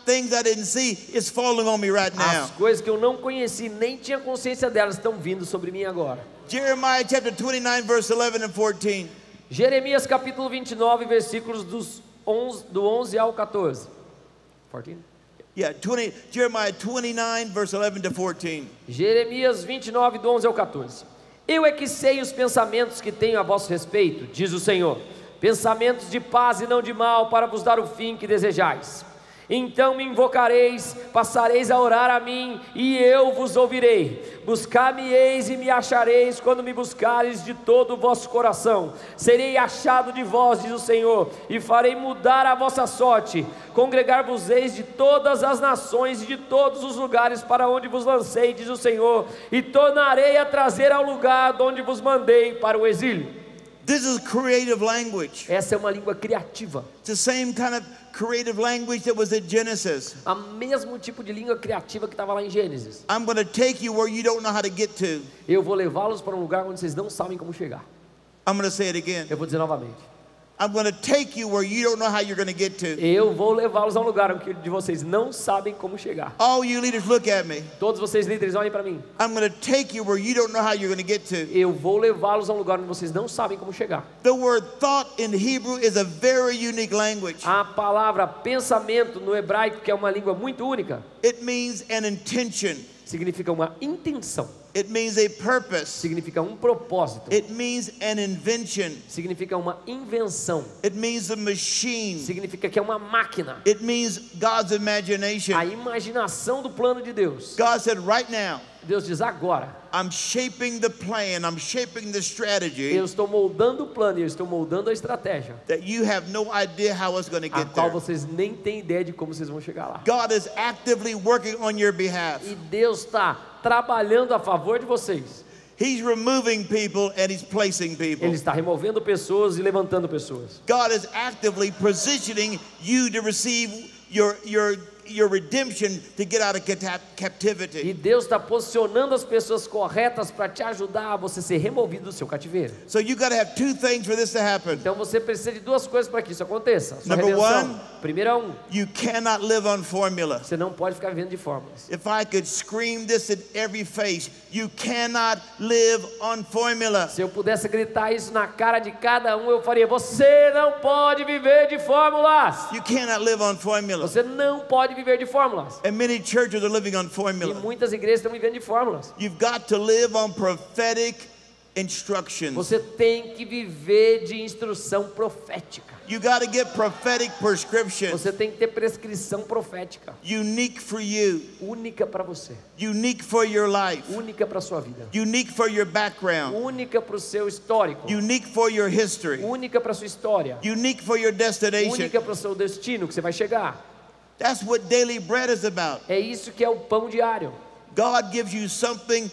things I didn't see is falling on me right now. As coisas que eu não conheci, nem tinha consciência delas, estão vindo sobre mim agora. Jeremiah chapter twenty-nine, verse eleven and fourteen. Jeremias capítulo vinte e nove, versículos dos onze, do onze ao quatorze. quatorze? Yeah, twenty, Jeremiah twenty-nine, verse eleven to fourteen. Jeremias vinte e nove, do onze ao quatorze. Eu é que sei os pensamentos que tenho a vosso respeito, diz o Senhor, pensamentos de paz e não de mal, para vos dar o fim que desejais. Então me invocareis, passareis a orar a mim, e eu vos ouvirei. Buscar-me-eis e me achareis, quando me buscareis de todo o vosso coração. Serei achado de vós, diz o Senhor, e farei mudar a vossa sorte. Congregar-vos-eis de todas as nações e de todos os lugares para onde vos lancei, diz o Senhor, e tornarei a trazer ao lugar de onde vos mandei para o exílio. This is creative language. Essa é uma língua criativa. It's the same kind of creative language that was in Genesis. O mesmo tipo de língua criativa que estava lá em Gênesis. I'm going to take you where you don't know how to get to. Eu vou levá-los para um lugar onde vocês não sabem como chegar. I'm going to say it again. Eu vou dizer novamente. I'm going to take you where you don't know how you're going to get to. Eu vou levá-los a um lugar onde de vocês não sabem como chegar. All you leaders, look at me. Todos vocês líderes, olhem para mim. I'm going to take you where you don't know how you're going to get to. Eu vou levá-los a um lugar onde vocês não sabem como chegar. The word thought in Hebrew is a very unique language. A palavra pensamento no hebraico, que é uma língua muito única, It means an intention. significa uma intenção, It means a purpose. significa um propósito, It means an invention. significa uma invenção, It means a machine. significa que é uma máquina, It means God's imagination. a imaginação do plano de Deus. God said, right now, Deus diz agora, I'm shaping the plan, I'm shaping the strategy eu estou moldando o plano, eu estou moldando a estratégia, that you have no idea how it's going to a get qual there. vocês nem têm ideia de como vocês vão chegar lá. God is actively working on your behalf. E Deus está trabalhando a favor de vocês. He's removing people and he's placing people. Ele está removendo pessoas e levantando pessoas. God is actively positioning you to receive your your your redemption to get out of cata- E captivity. Deus está posicionando as pessoas corretas para te ajudar a você ser removido do seu cativeiro. So you got to have two things for this to happen. Então você precisa de duas coisas para que isso aconteça. Sua Number redenção. one. Primeira um, You cannot live on formula. você não pode ficar vivendo de fórmulas. If I could scream this at every face, you cannot live on formula. Se eu pudesse gritar isso na cara de cada um, eu faria: você não pode viver de fórmulas. You cannot live on formula. Você não pode viver de fórmulas. And many churches are living on E formula. muitas igrejas estão vivendo de fórmulas. You've got to live on prophetic instructions. Você tem que viver de instrução profética. You got to get prophetic prescriptions, Você tem que ter prescrição profética, unique for you, única para você, unique for your life, única para sua vida, unique for your background, única para o seu histórico, unique for your history, única para sua história, unique for your destination. única para o seu destino que você vai chegar. That's what daily bread is about. É isso que é o pão diário. God gives you something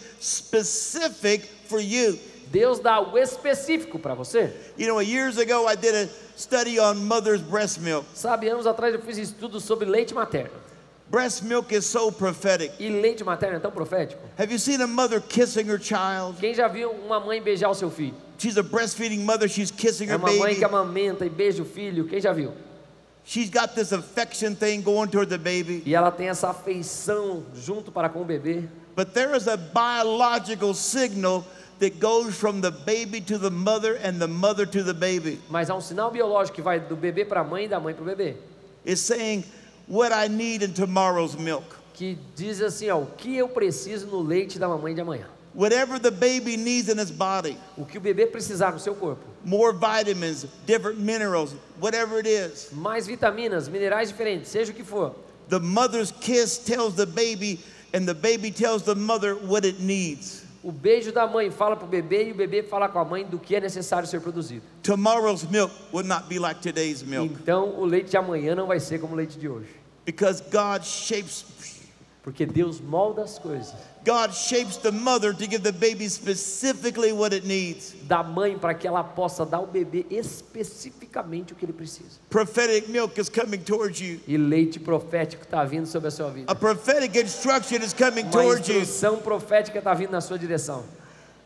specific for you. Deus dá o específico para você. You know, years ago I did a study on mother's breast milk. Sabe, anos atrás eu fiz estudos sobre leite materno. Breast milk is so prophetic. E leite materno é tão profético. Have you seen a mother kissing her child? Quem já viu uma mãe beijar o seu filho? She's a breastfeeding mother, she's kissing É her uma mãe baby. que amamenta e beija o filho. Quem já viu? She's got this affection thing going toward the baby. E ela tem essa afeição junto para com o bebê. But there is a biological signal that goes from the baby to the mother and the mother to the baby. Mas há um sinal biológico que vai do bebê para a mãe e da mãe para o bebê. It's saying what I need in tomorrow's milk. Que diz assim, ó, o que eu preciso no leite da mamãe de amanhã. Whatever the baby needs in his body, O que o bebê precisar no seu corpo. more vitamins, different minerals, whatever it is. Mais vitaminas, minerais diferentes, seja o que for. The mother's kiss tells the baby and the baby tells the mother what it needs. O beijo da mãe fala para o bebê e o bebê fala com a mãe do que é necessário ser produzido. Tomorrow's milk will not be like today's milk Então o leite de amanhã não vai ser como o leite de hoje. because God shapes Porque Deus molda as coisas. God shapes the mother to give the baby specifically what it needs. Da mãe para que ela possa dar ao bebê especificamente o que ele precisa. Prophetic milk is coming towards you. E leite profético está vindo sobre a sua vida. A prophetic instruction is coming Uma towards you. instrução profética está vindo na sua direção.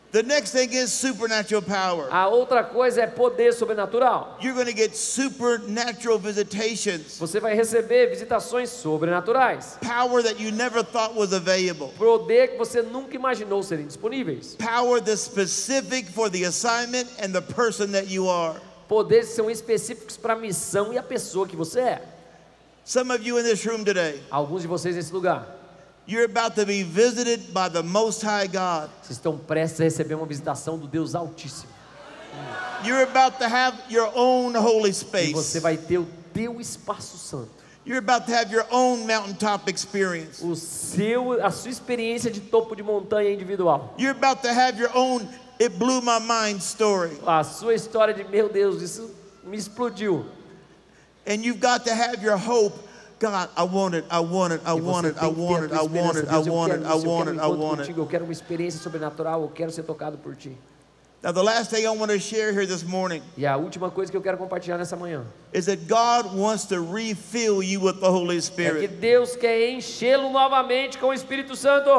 The next thing is supernatural power. A outra coisa é poder sobrenatural. You're going to get supernatural visitations. Você vai receber visitações sobrenaturais. Power that you never thought was available. Poder que você nunca imaginou serem disponíveis. Power that's specific for the assignment and the person that you are. Poderes que são específicos para a missão e a pessoa que você é. Some of you in this room today, Alguns de vocês nesse lugar, you're about to be visited by the Most High God. vocês estão prestes a receber uma visitação do Deus Altíssimo. You're about to have your own holy E space. você vai ter o teu espaço santo. You're about to have your own mountaintop experience. O seu, a sua experiência de topo de montanha individual. You're about to have your own it blew my mind story. A sua história de, meu Deus, isso me explodiu. And you've got to have your hope. God, I want it, I want it, I E want você it, I tem que ter want a it, tua I want esperança. it, I Deus, eu want quero it, I isso, eu want quero it, um I encontro want it. contigo, eu quero uma experiência sobrenatural, eu quero ser tocado por ti. Now the last thing I want to share here this morning E a última coisa que eu quero compartilhar nessa manhã is that God wants to refill you with the Holy é que Spirit. Deus quer enchê-lo novamente com o Espírito Santo.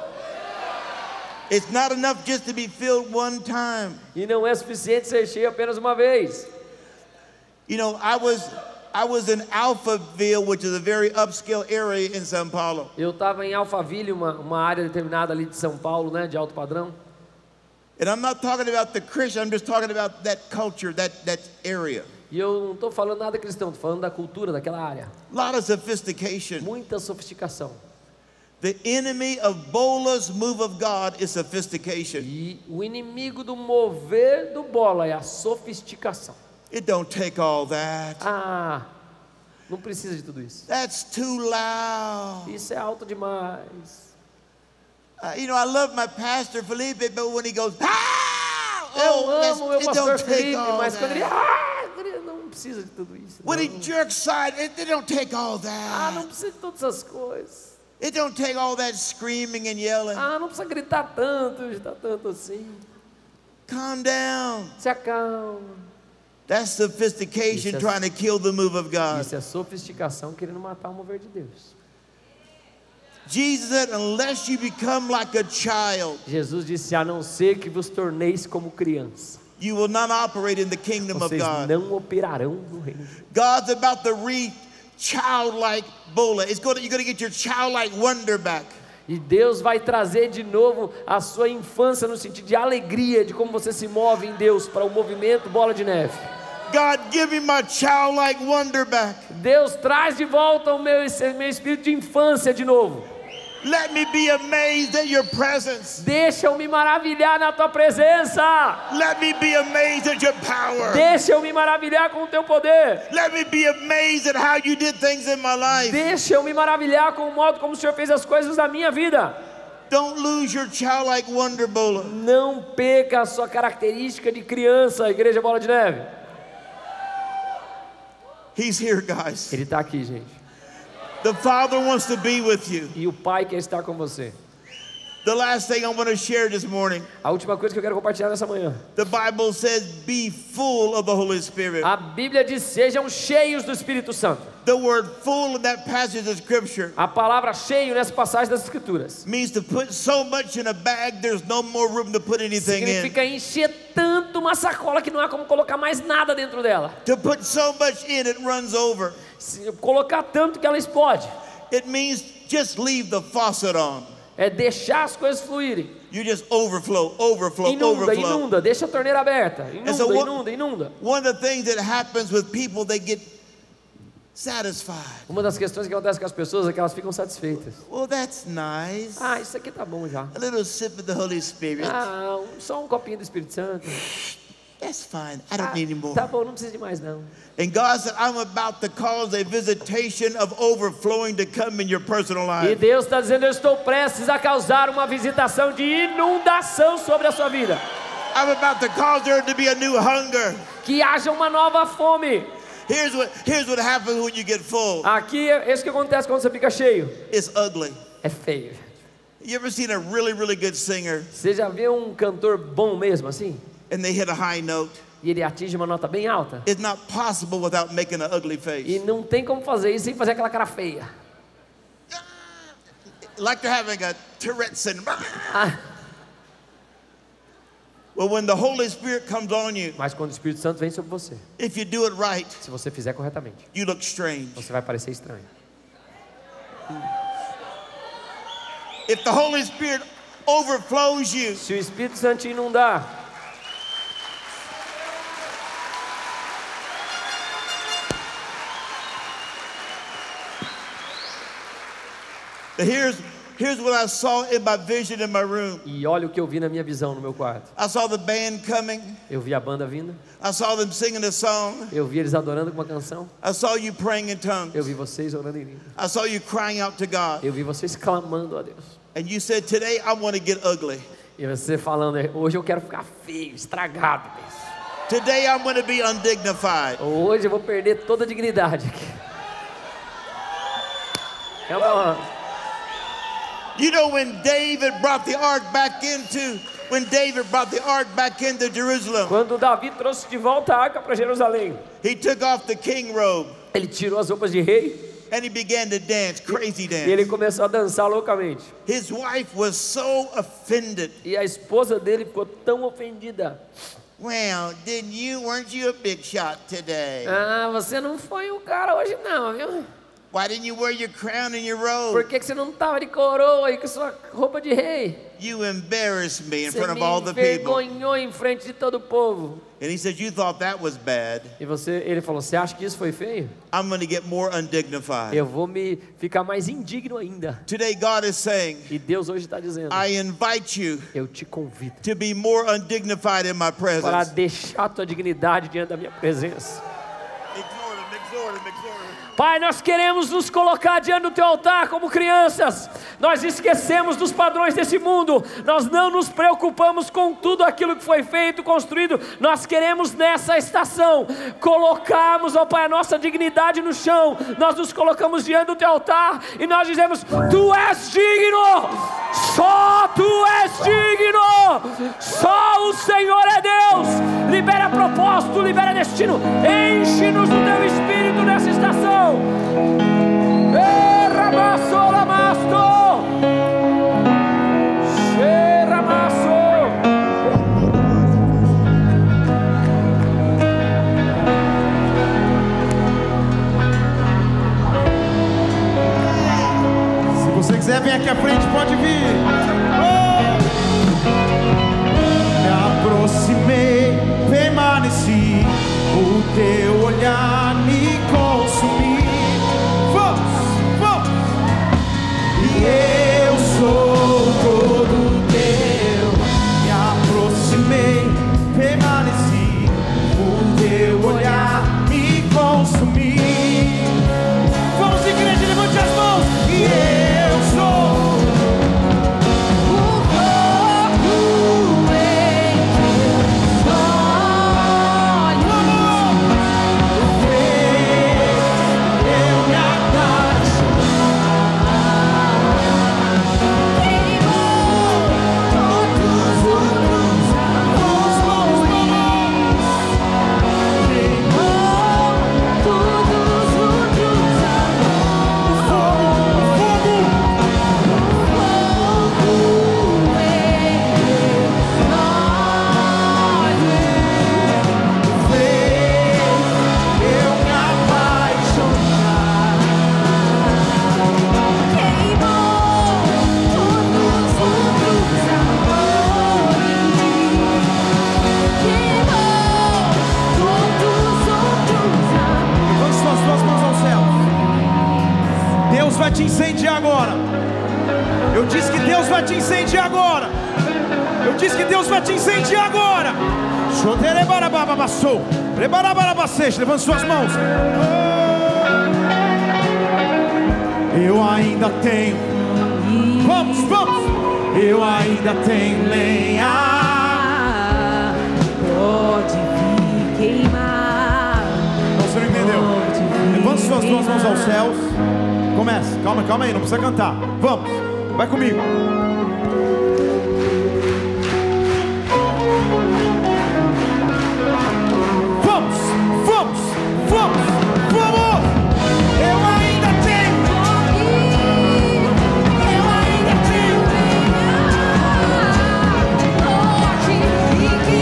It's not enough just to be filled one time. E não é suficiente ser cheio apenas uma vez. You know, I was I was in Alphaville, which is a very upscale area in São Paulo. Eu estava em Alphaville, uma, uma área determinada ali de São Paulo, né, de alto padrão. And I'm not talking about the Christian, I'm just talking about that culture, that, that area. E eu não estou falando nada cristão, estou falando da cultura daquela área. A lot of sophistication. Muita sofisticação. The enemy of Bola's move of God is sophistication. E o inimigo do mover do bola é a sofisticação. It don't take all that. Ah, não precisa de tudo isso. That's too loud. Isso é alto demais. Uh, you know, I love my pastor Felipe, but when he goes, ah, Eu oh, that's- amo o meu it pastor don't take Felipe, all mas quando ele, that. ah, ele não precisa de tudo isso. When he Não. jerks side, it, it don't take all Ah, não that. precisa de todas essas coisas. It don't take all that screaming and yelling. Ah, não precisa gritar tanto, gritar tanto assim. Calm down. Se acalma. That's sophistication Isso é- trying to kill the move of God. Isso é sofisticação querendo matar o mover de Deus. Jesus said, unless you become like a child, Jesus disse, a não ser que vos torneis como criança, you will not operate in the kingdom of vocês God. não operarão no reino. God's about to re childlike Bola. It's going to, you're going to get your childlike wonder back. E Deus vai trazer de novo a sua infância no sentido de alegria, de como você se move em Deus para o movimento bola de neve. God, give me my childlike wonder back. Deus traz de volta o meu, esse meu espírito de infância de novo. Let me be amazed at your presence. Deixa eu me maravilhar na tua presença. Let me be amazed at your power. Deixa eu me maravilhar com o teu poder. Let me be amazed at how you did things in my life. Deixa eu me maravilhar com o modo como o Senhor fez as coisas na minha vida. Don't lose your childlike wonder, Bola. Não perca a sua característica de criança, Igreja Bola de Neve. He's here, guys. Ele está aqui, gente. The Father wants to be with you. E o Pai quer estar com você. The last thing I want to share this morning, A última coisa que eu quero compartilhar nessa manhã. the Bible says, be full of the Holy Spirit. A Bíblia diz, sejam cheios do Espírito Santo. The word full in that passage of Scripture A palavra cheio nessa passagem das Escrituras means to put so much in a bag, there's no more room to put anything in. significa encher tanto uma sacola que não há como colocar mais nada dentro dela. To put so much in, it runs over. Se colocar tanto que ela explode. It means just leave the faucet on. É deixar as coisas fluírem. You just overflow, overflow, Inunda, overflow. inunda, deixa a torneira aberta. And so Inunda, what- inunda, inunda. One of the things that happens with people, they get satisfied. Uma das questões que acontece com as pessoas é que elas ficam satisfeitas. Well, that's nice. Ah, isso aqui tá bom já. A little sip of the Holy Spirit. Ah, um- só um copinho do Espírito Santo. That's fine. I don't Ah, need any more. tá bom, não precisa de mais não. And God said, I'm about to cause a visitation of overflowing to come in your personal E life. Deus está dizendo, eu estou prestes a causar uma visitação de inundação sobre a sua vida. I'm about to cause there to be a new hunger. Que haja uma nova fome. Here's what, here's what happens when you get full. Aqui é isso que acontece quando você fica cheio. It's ugly. É feio. You ever seen a really, really good singer Você já viu um cantor bom mesmo assim? and they hit a high note? E ele atinge uma nota bem alta? It's not possible without making an ugly E face. não tem como fazer isso sem fazer aquela cara feia. Like they're having a Tourette syndrome. Ah, But when the Holy Spirit comes on you, Mas quando o Espírito Santo vem sobre você, if you do it right, se você fizer corretamente, you look strange. você vai parecer estranho. If the Holy Spirit overflows you, Se o Espírito Santo te inundar, here's here's what I saw in my vision in my room. e olha o que eu vi na minha visão no meu quarto. I saw the band coming. Eu vi a banda vindo, I saw them singing a song. eu vi eles adorando com uma canção, I saw you praying in tongues. eu vi vocês orando em língua, I saw you crying out to God. eu vi vocês clamando a Deus. And you said, today I want to get ugly. E você falando, hoje eu quero ficar feio, estragado mesmo. Today I'm going to be undignified. Hoje eu vou perder toda a dignidade aqui. É uma... You know when David brought the ark back into when David brought the ark back into Jerusalem, Quando Davi trouxe de volta a arca para Jerusalém, he took off the king robe ele tirou as roupas de rei and he began to dance, crazy e ele dance. começou a dançar loucamente. His wife was so offended. E a esposa dele ficou tão ofendida. Well, didn't you, weren't you a big shot today? Ah, você não foi o cara hoje não, viu? Why didn't you wear your crown and your robe? Por que que você não tava de coroa e com sua roupa de rei? You embarrassed me in Você front me of all the people. envergonhou em frente de todo o povo. And he said, you thought that was bad. E você, ele falou, você acha que isso foi feio? I'm going to get more undignified. Eu vou me ficar mais indigno ainda. Today God is saying, E Deus hoje está dizendo, I invite you eu te convido to be more undignified in my para presence. deixar a tua dignidade diante da minha presença. Exhort him, exhort him, exhort him. Pai, nós queremos nos colocar diante do teu altar como crianças. Nós esquecemos dos padrões desse mundo. Nós não nos preocupamos com tudo aquilo que foi feito, construído. Nós queremos nessa estação colocarmos, ó Pai, a nossa dignidade no chão. Nós nos colocamos diante do teu altar e nós dizemos, tu és digno. Só tu és digno. Só o Senhor é Deus. Libera propósito, libera destino. Enche-nos do teu Espírito nessa estação. Se você quiser, vem aqui à frente, pode vir. Oh! Me aproximei, permaneci, o teu olhar me consumiu. Eu sou todo teu, me aproximei, permaneci, o teu olhar me consumiu. Vamos, igreja, levante as mãos. E eu sou o fogo em teus olhos. Eu me vai te incendiar agora. Eu disse que Deus vai te incendiar agora. Eu disse que Deus vai te incendiar agora. Levante suas mãos. Eu ainda tenho. Vamos, vamos. Eu ainda tenho lenha. Pode vir queimar. Não, você não entendeu. Levante suas duas mãos aos céus. Começa, calma, calma aí, não precisa cantar. Vamos, vai comigo. Vamos, vamos, vamos, vamos. Eu ainda tenho. Eu ainda tenho. Pode vir queimar.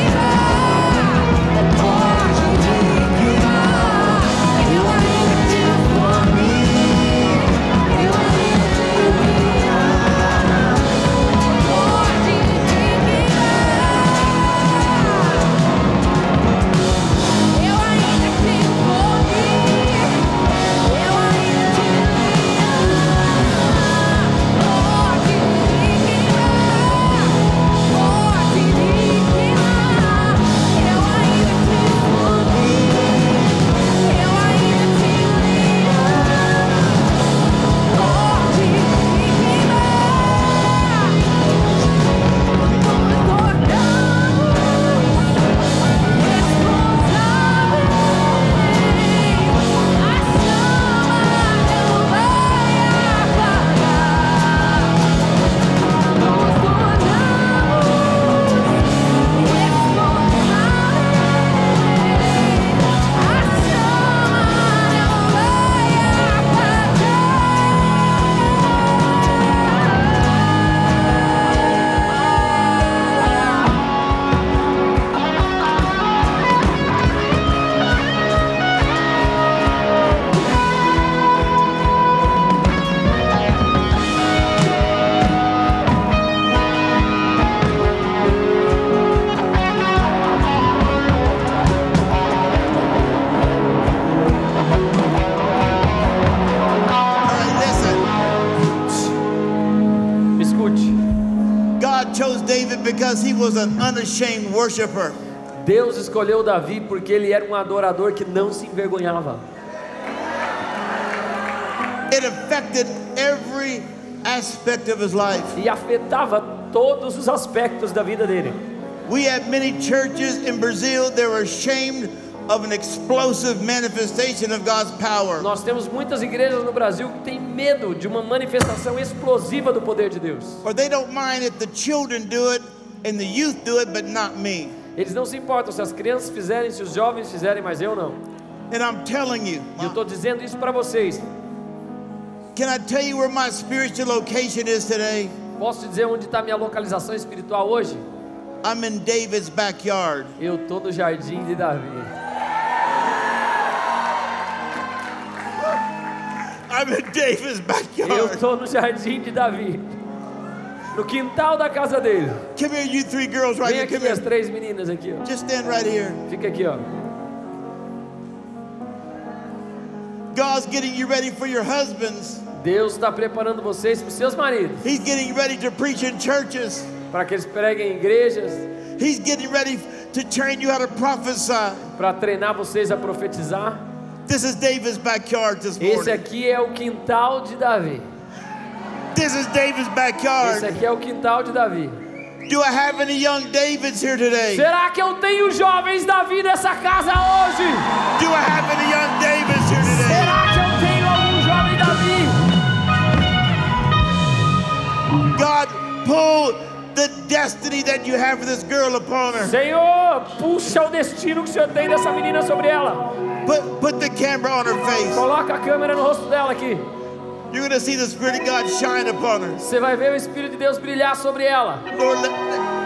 God chose David because he was an unashamed worshiper. Deus escolheu Davi porque ele era um adorador que não se envergonhava. It affected every aspect of his life. E afetava todos os aspectos da vida dele. We have many churches in Brazil that are ashamed of an explosive manifestation of God's power. Nós temos muitas igrejas no Brasil que têm medo de uma manifestação explosiva do poder de Deus. Or they don't mind if the children do it and the youth do it, but not me. Eles não se importam se as crianças fizerem, se os jovens fizerem, mas eu não. And I'm telling you, E eu estou dizendo isso para vocês. can I tell you where my spiritual location is today? Posso te dizer onde está minha localização espiritual hoje? I'm in David's backyard. Eu estou no jardim de Davi. I'm in David's Eu backyard. estou no jardim de Davi. No quintal da casa dele. Come here, you three girls right Vem here. aqui Come as here. três meninas aqui, ó. Just stand right here. Fica aqui, ó. God's getting you ready for your husbands. Deus está preparando vocês para os seus maridos, He's getting ready to preach in churches. para que eles preguem em igrejas, He's getting ready to train you how to prophesy. para treinar vocês a profetizar. This is David's backyard this Esse morning. aqui é o quintal de Davi. This is David's Esse backyard. aqui é o quintal de Davi. Do I have any young Davids here today? Será que eu tenho jovens Davi nessa casa hoje? Do I have any young Davids here today? Será que eu tenho algum jovem Davi? God, pull the destiny that you have for this girl upon her. Senhor, puxa o destino que o Senhor tem dessa menina sobre ela. Put, put the camera on her face. Coloca a câmera no rosto dela aqui. You're going to see the Spirit of God shine upon her. Você vai ver o Espírito de Deus brilhar sobre ela. Lord, let,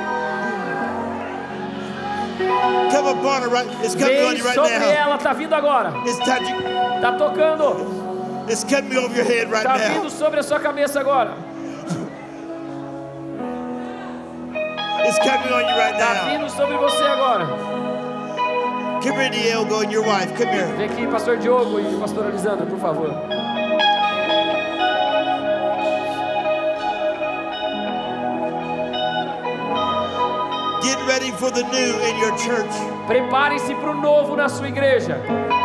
come upon her right. It's coming on Vem you right sobre now. ela, tá vindo agora. It's touching. Tá tocando. It's coming over your head right Tá vindo now. sobre a sua cabeça agora. It's coming on you right Tá now. vindo sobre você agora. Come here, Diego, and your wife. Come here. Vem aqui, pastor Diogo e pastora Lisandra, por favor. Get ready for the new in your church. Prepare-se para o novo na sua igreja.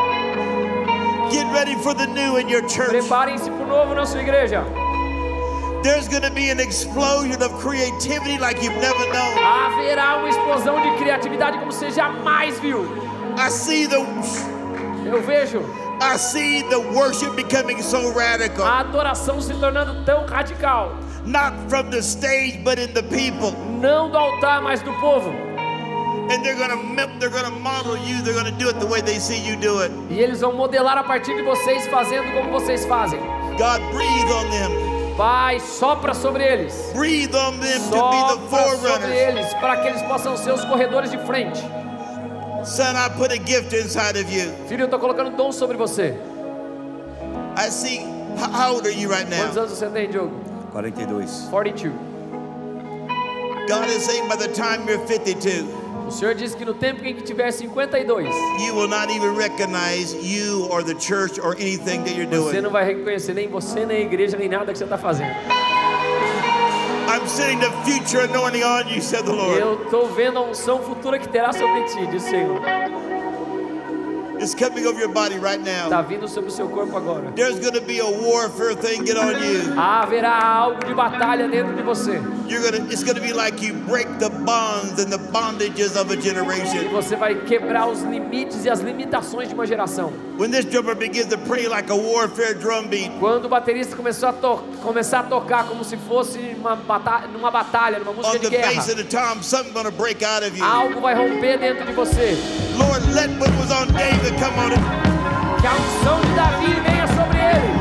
Get ready for the new in your church. Preparem-se para o novo na sua igreja. There's going to be an explosion of creativity like you've never known. Haverá uma explosão de criatividade como você jamais viu. I see the Eu vejo I see the worship becoming so radical. a adoração se tornando tão radical. Not from the stage, but in the people. Não do altar, mas do povo. And they're gonna they're gonna model you. They're gonna do it the way they see you do it. E eles vão modelar a partir de vocês, fazendo como vocês fazem. God, breathe on them. Pai, sopra sobre eles. Breathe on them to be the Sopra sobre forerunners. eles, para que eles possam ser os corredores de frente. Son, I put a gift inside of you. Filho, eu estou colocando dom sobre você. I see. How how old are you right Quantos now? anos você tem, Diogo? quarenta e dois. quarenta e dois. God is saying by the time you're fifty-two, O Senhor disse que no tempo em que tiver cinquenta e dois, you will not even recognize you or the church or anything that you're você doing. não vai reconhecer nem você, nem a igreja, nem nada que você está fazendo. I'm sitting the future anointing on you, said the Lord. Eu estou vendo a unção futura que terá sobre ti, diz o Senhor. It's coming over your body right Está now. vindo sobre o seu corpo agora. There's going to be a warfare thing get on you. Haverá algo de batalha dentro de você. You're gonna. It's going to be like you break the bonds and the bondages of a E generation. você vai quebrar os limites e as limitações de uma geração. When this drummer begins to pray like a warfare drum beat, Quando o baterista começou a to começar a tocar como se fosse uma bata numa batalha, numa música on de the guerra, bass of the tom, something's going to break out of you. algo vai romper dentro de você. Lord, let what was on David come on it. Que a unção de Davi venha sobre ele.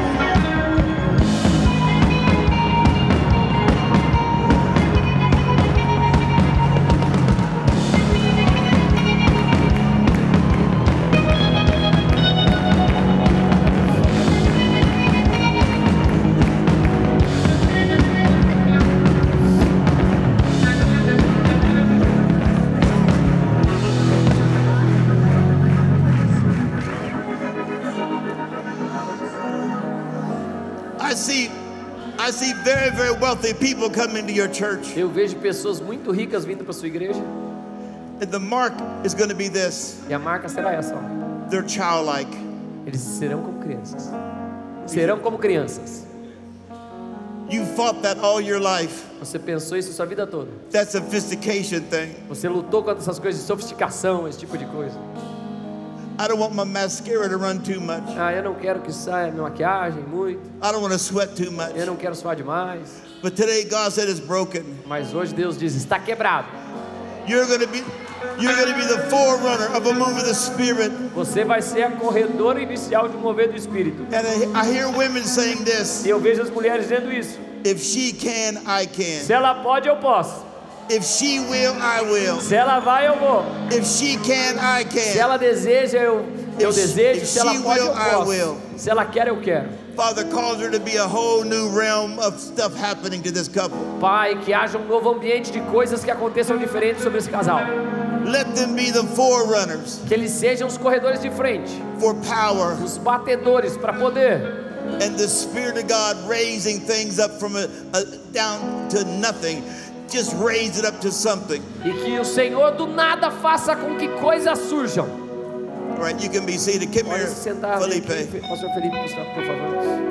I see very, very wealthy people coming to your church. Eu vejo pessoas muito ricas vindo para sua igreja. And the mark is going to be this. E a marca será essa, ó. They're childlike. Eles serão como crianças. Serão como crianças. You fought that all your life. Você pensou isso sua vida toda. That sophistication thing. Você lutou contra essas coisas de sofisticação, esse tipo de coisa. I don't want my mascara to run too much. Ah, eu não quero que saia minha maquiagem muito. I don't want to sweat too much. Eu não quero suar demais. But today God said it's broken. Mas hoje Deus diz, está quebrado. You're going to be You're going to be the forerunner of a move of the Spirit. Você vai ser a corredora inicial de um mover do Espírito. And I, I hear women saying this. E eu vejo as mulheres dizendo isso. If she can, I can. Se ela pode, eu posso. If she will, I will. Se ela vai, eu vou. If she can, I can. Se ela deseja, eu, eu If- desejo. if Se ela she pode, will, eu I posso. will. Se ela quer, eu quero. Father calls there to be a whole new realm of stuff happening to this couple. Pai, que haja um novo ambiente de coisas que aconteçam diferentes sobre esse casal. Let them be the forerunners Que eles sejam os corredores de frente, for power os batedores para poder. and the Spirit of God raising things up from a, a down to nothing. Just raise it up to something. E que o Senhor do nada faça com que coisas surjam. All right, you can be seated. Come Pode here, se sentar, vem Felipe. aqui, Pastor Felipe, por favor.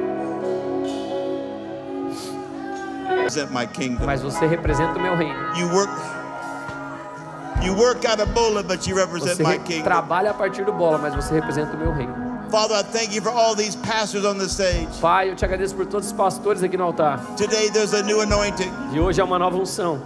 Represent my kingdom. Mas você representa o meu reino. You work. You work out of Bola, but you represent Você my re- kingdom. trabalha a partir do bola, mas você representa o meu reino. Father, I thank you for all these pastors on the stage. Pai, eu te agradeço por todos os pastores aqui no altar. Today there's a new anointing, E hoje é uma nova unção,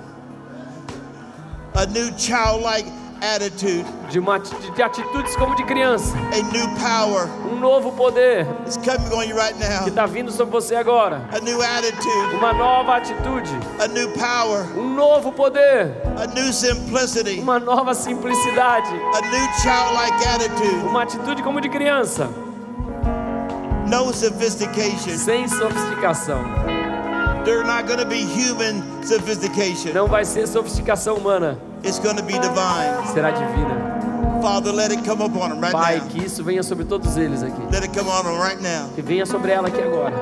a new childlike attitude, de, uma, ati- de atitudes como de criança. a new power. Um novo poder It's coming on you right now. que está vindo sobre você agora. A new attitude, Uma nova atitude, a new power, um novo poder, a new simplicity, uma nova simplicidade, a new childlike attitude. uma atitude como de criança, No sophistication. sem sofisticação. There's not going to be human sophistication. Não vai ser sofisticação humana, It's going to be divine. será divina. Father, let it come upon them right Pai, now. que isso venha sobre todos eles aqui. Let it come on them right now. Que venha sobre ela aqui agora.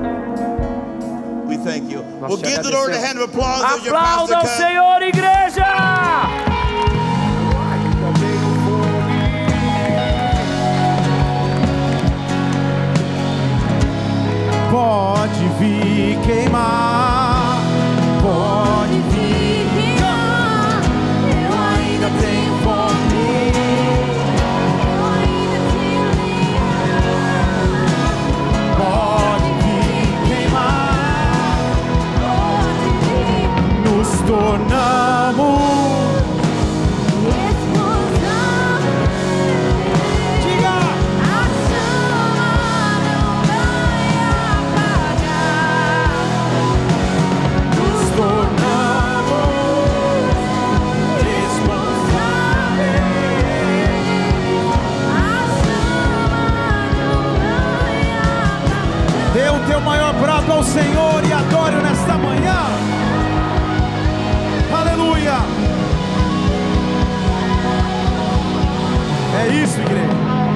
We thank you. Nós We'll te give the Lord a hand of applause as your pastor Aplauda o comes. Senhor, igreja! Pode vir queimar, pode vir queimar, eu ainda tenho fome, eu ainda tenho lenha. Pode vir queimar, pode vir, nos tornamos explosão. Diga! A chama não vai apagar. Nos tornamos responsáveis. A chama não vai apagar. Dê o teu maior brado ao Senhor e adore-o nesta manhã. Aleluia! É isso, igreja.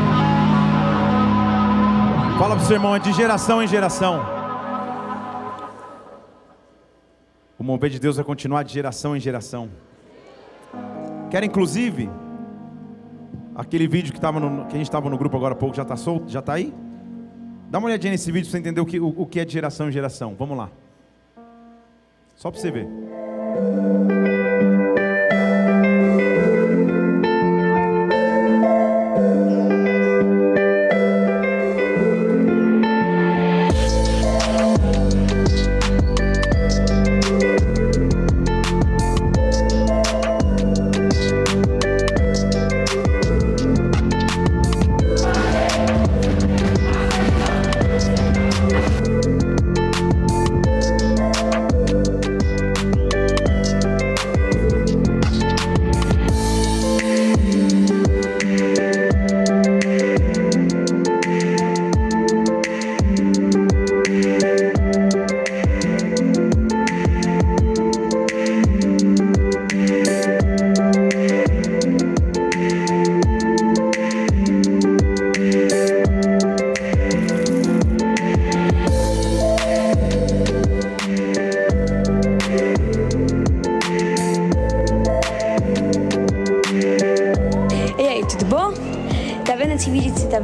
Fala pro seu irmão, é de geração em geração. O mover de Deus vai continuar de geração em geração. Quero inclusive aquele vídeo que, tava no, que a gente estava no grupo agora há pouco, já está solto? Já está aí? Dá uma olhadinha nesse vídeo para você entender o que, o, o que é de geração em geração. Vamos lá. Só para você ver.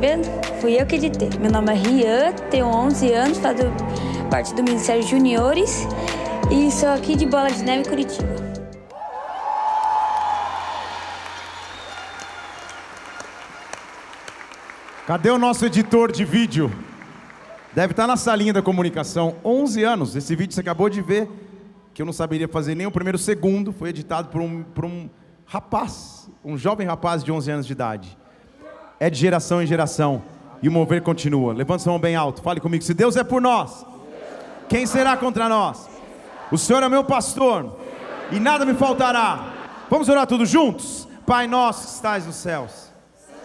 sabendo? Fui eu que editei. Meu nome é Rian, tenho onze anos, faço parte do Ministério Juniores e sou aqui de Bola de Neve, Curitiba. Cadê o nosso editor de vídeo? Deve estar na salinha da comunicação. onze anos. Esse vídeo você acabou de ver, que eu não saberia fazer nem o primeiro segundo. Foi editado por um, por um rapaz, um jovem rapaz de onze anos de idade. É de geração em geração. E o mover continua. Levante sua mão bem alto. Fale comigo. Se Deus é por nós, quem será contra nós? O Senhor é meu pastor e nada me faltará. Vamos orar todos juntos? Pai nosso que estais nos céus,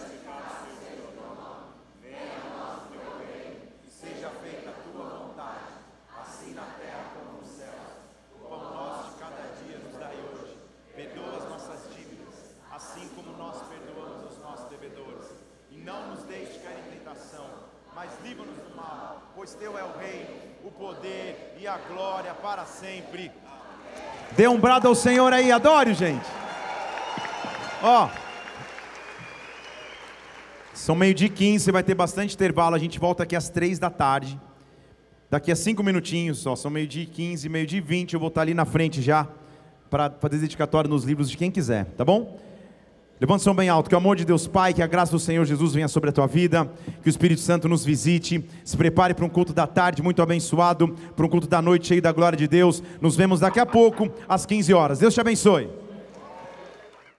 Teu é o reino, o poder e a glória para sempre. Dê um brado ao Senhor aí, adore, gente. Ó, são meio-dia e quinze, você vai ter bastante intervalo. A gente volta aqui às três da tarde. Daqui a cinco minutinhos, ó, são meio-dia e quinze, meio-dia e vinte. Eu vou estar ali na frente já para fazer dedicatório nos livros de quem quiser, tá bom? Levanta o som bem alto, que o amor de Deus Pai, que a graça do Senhor Jesus venha sobre a tua vida, que o Espírito Santo nos visite, se prepare para um culto da tarde muito abençoado, para um culto da noite cheio da glória de Deus. Nos vemos daqui a pouco, às quinze horas. Deus te abençoe.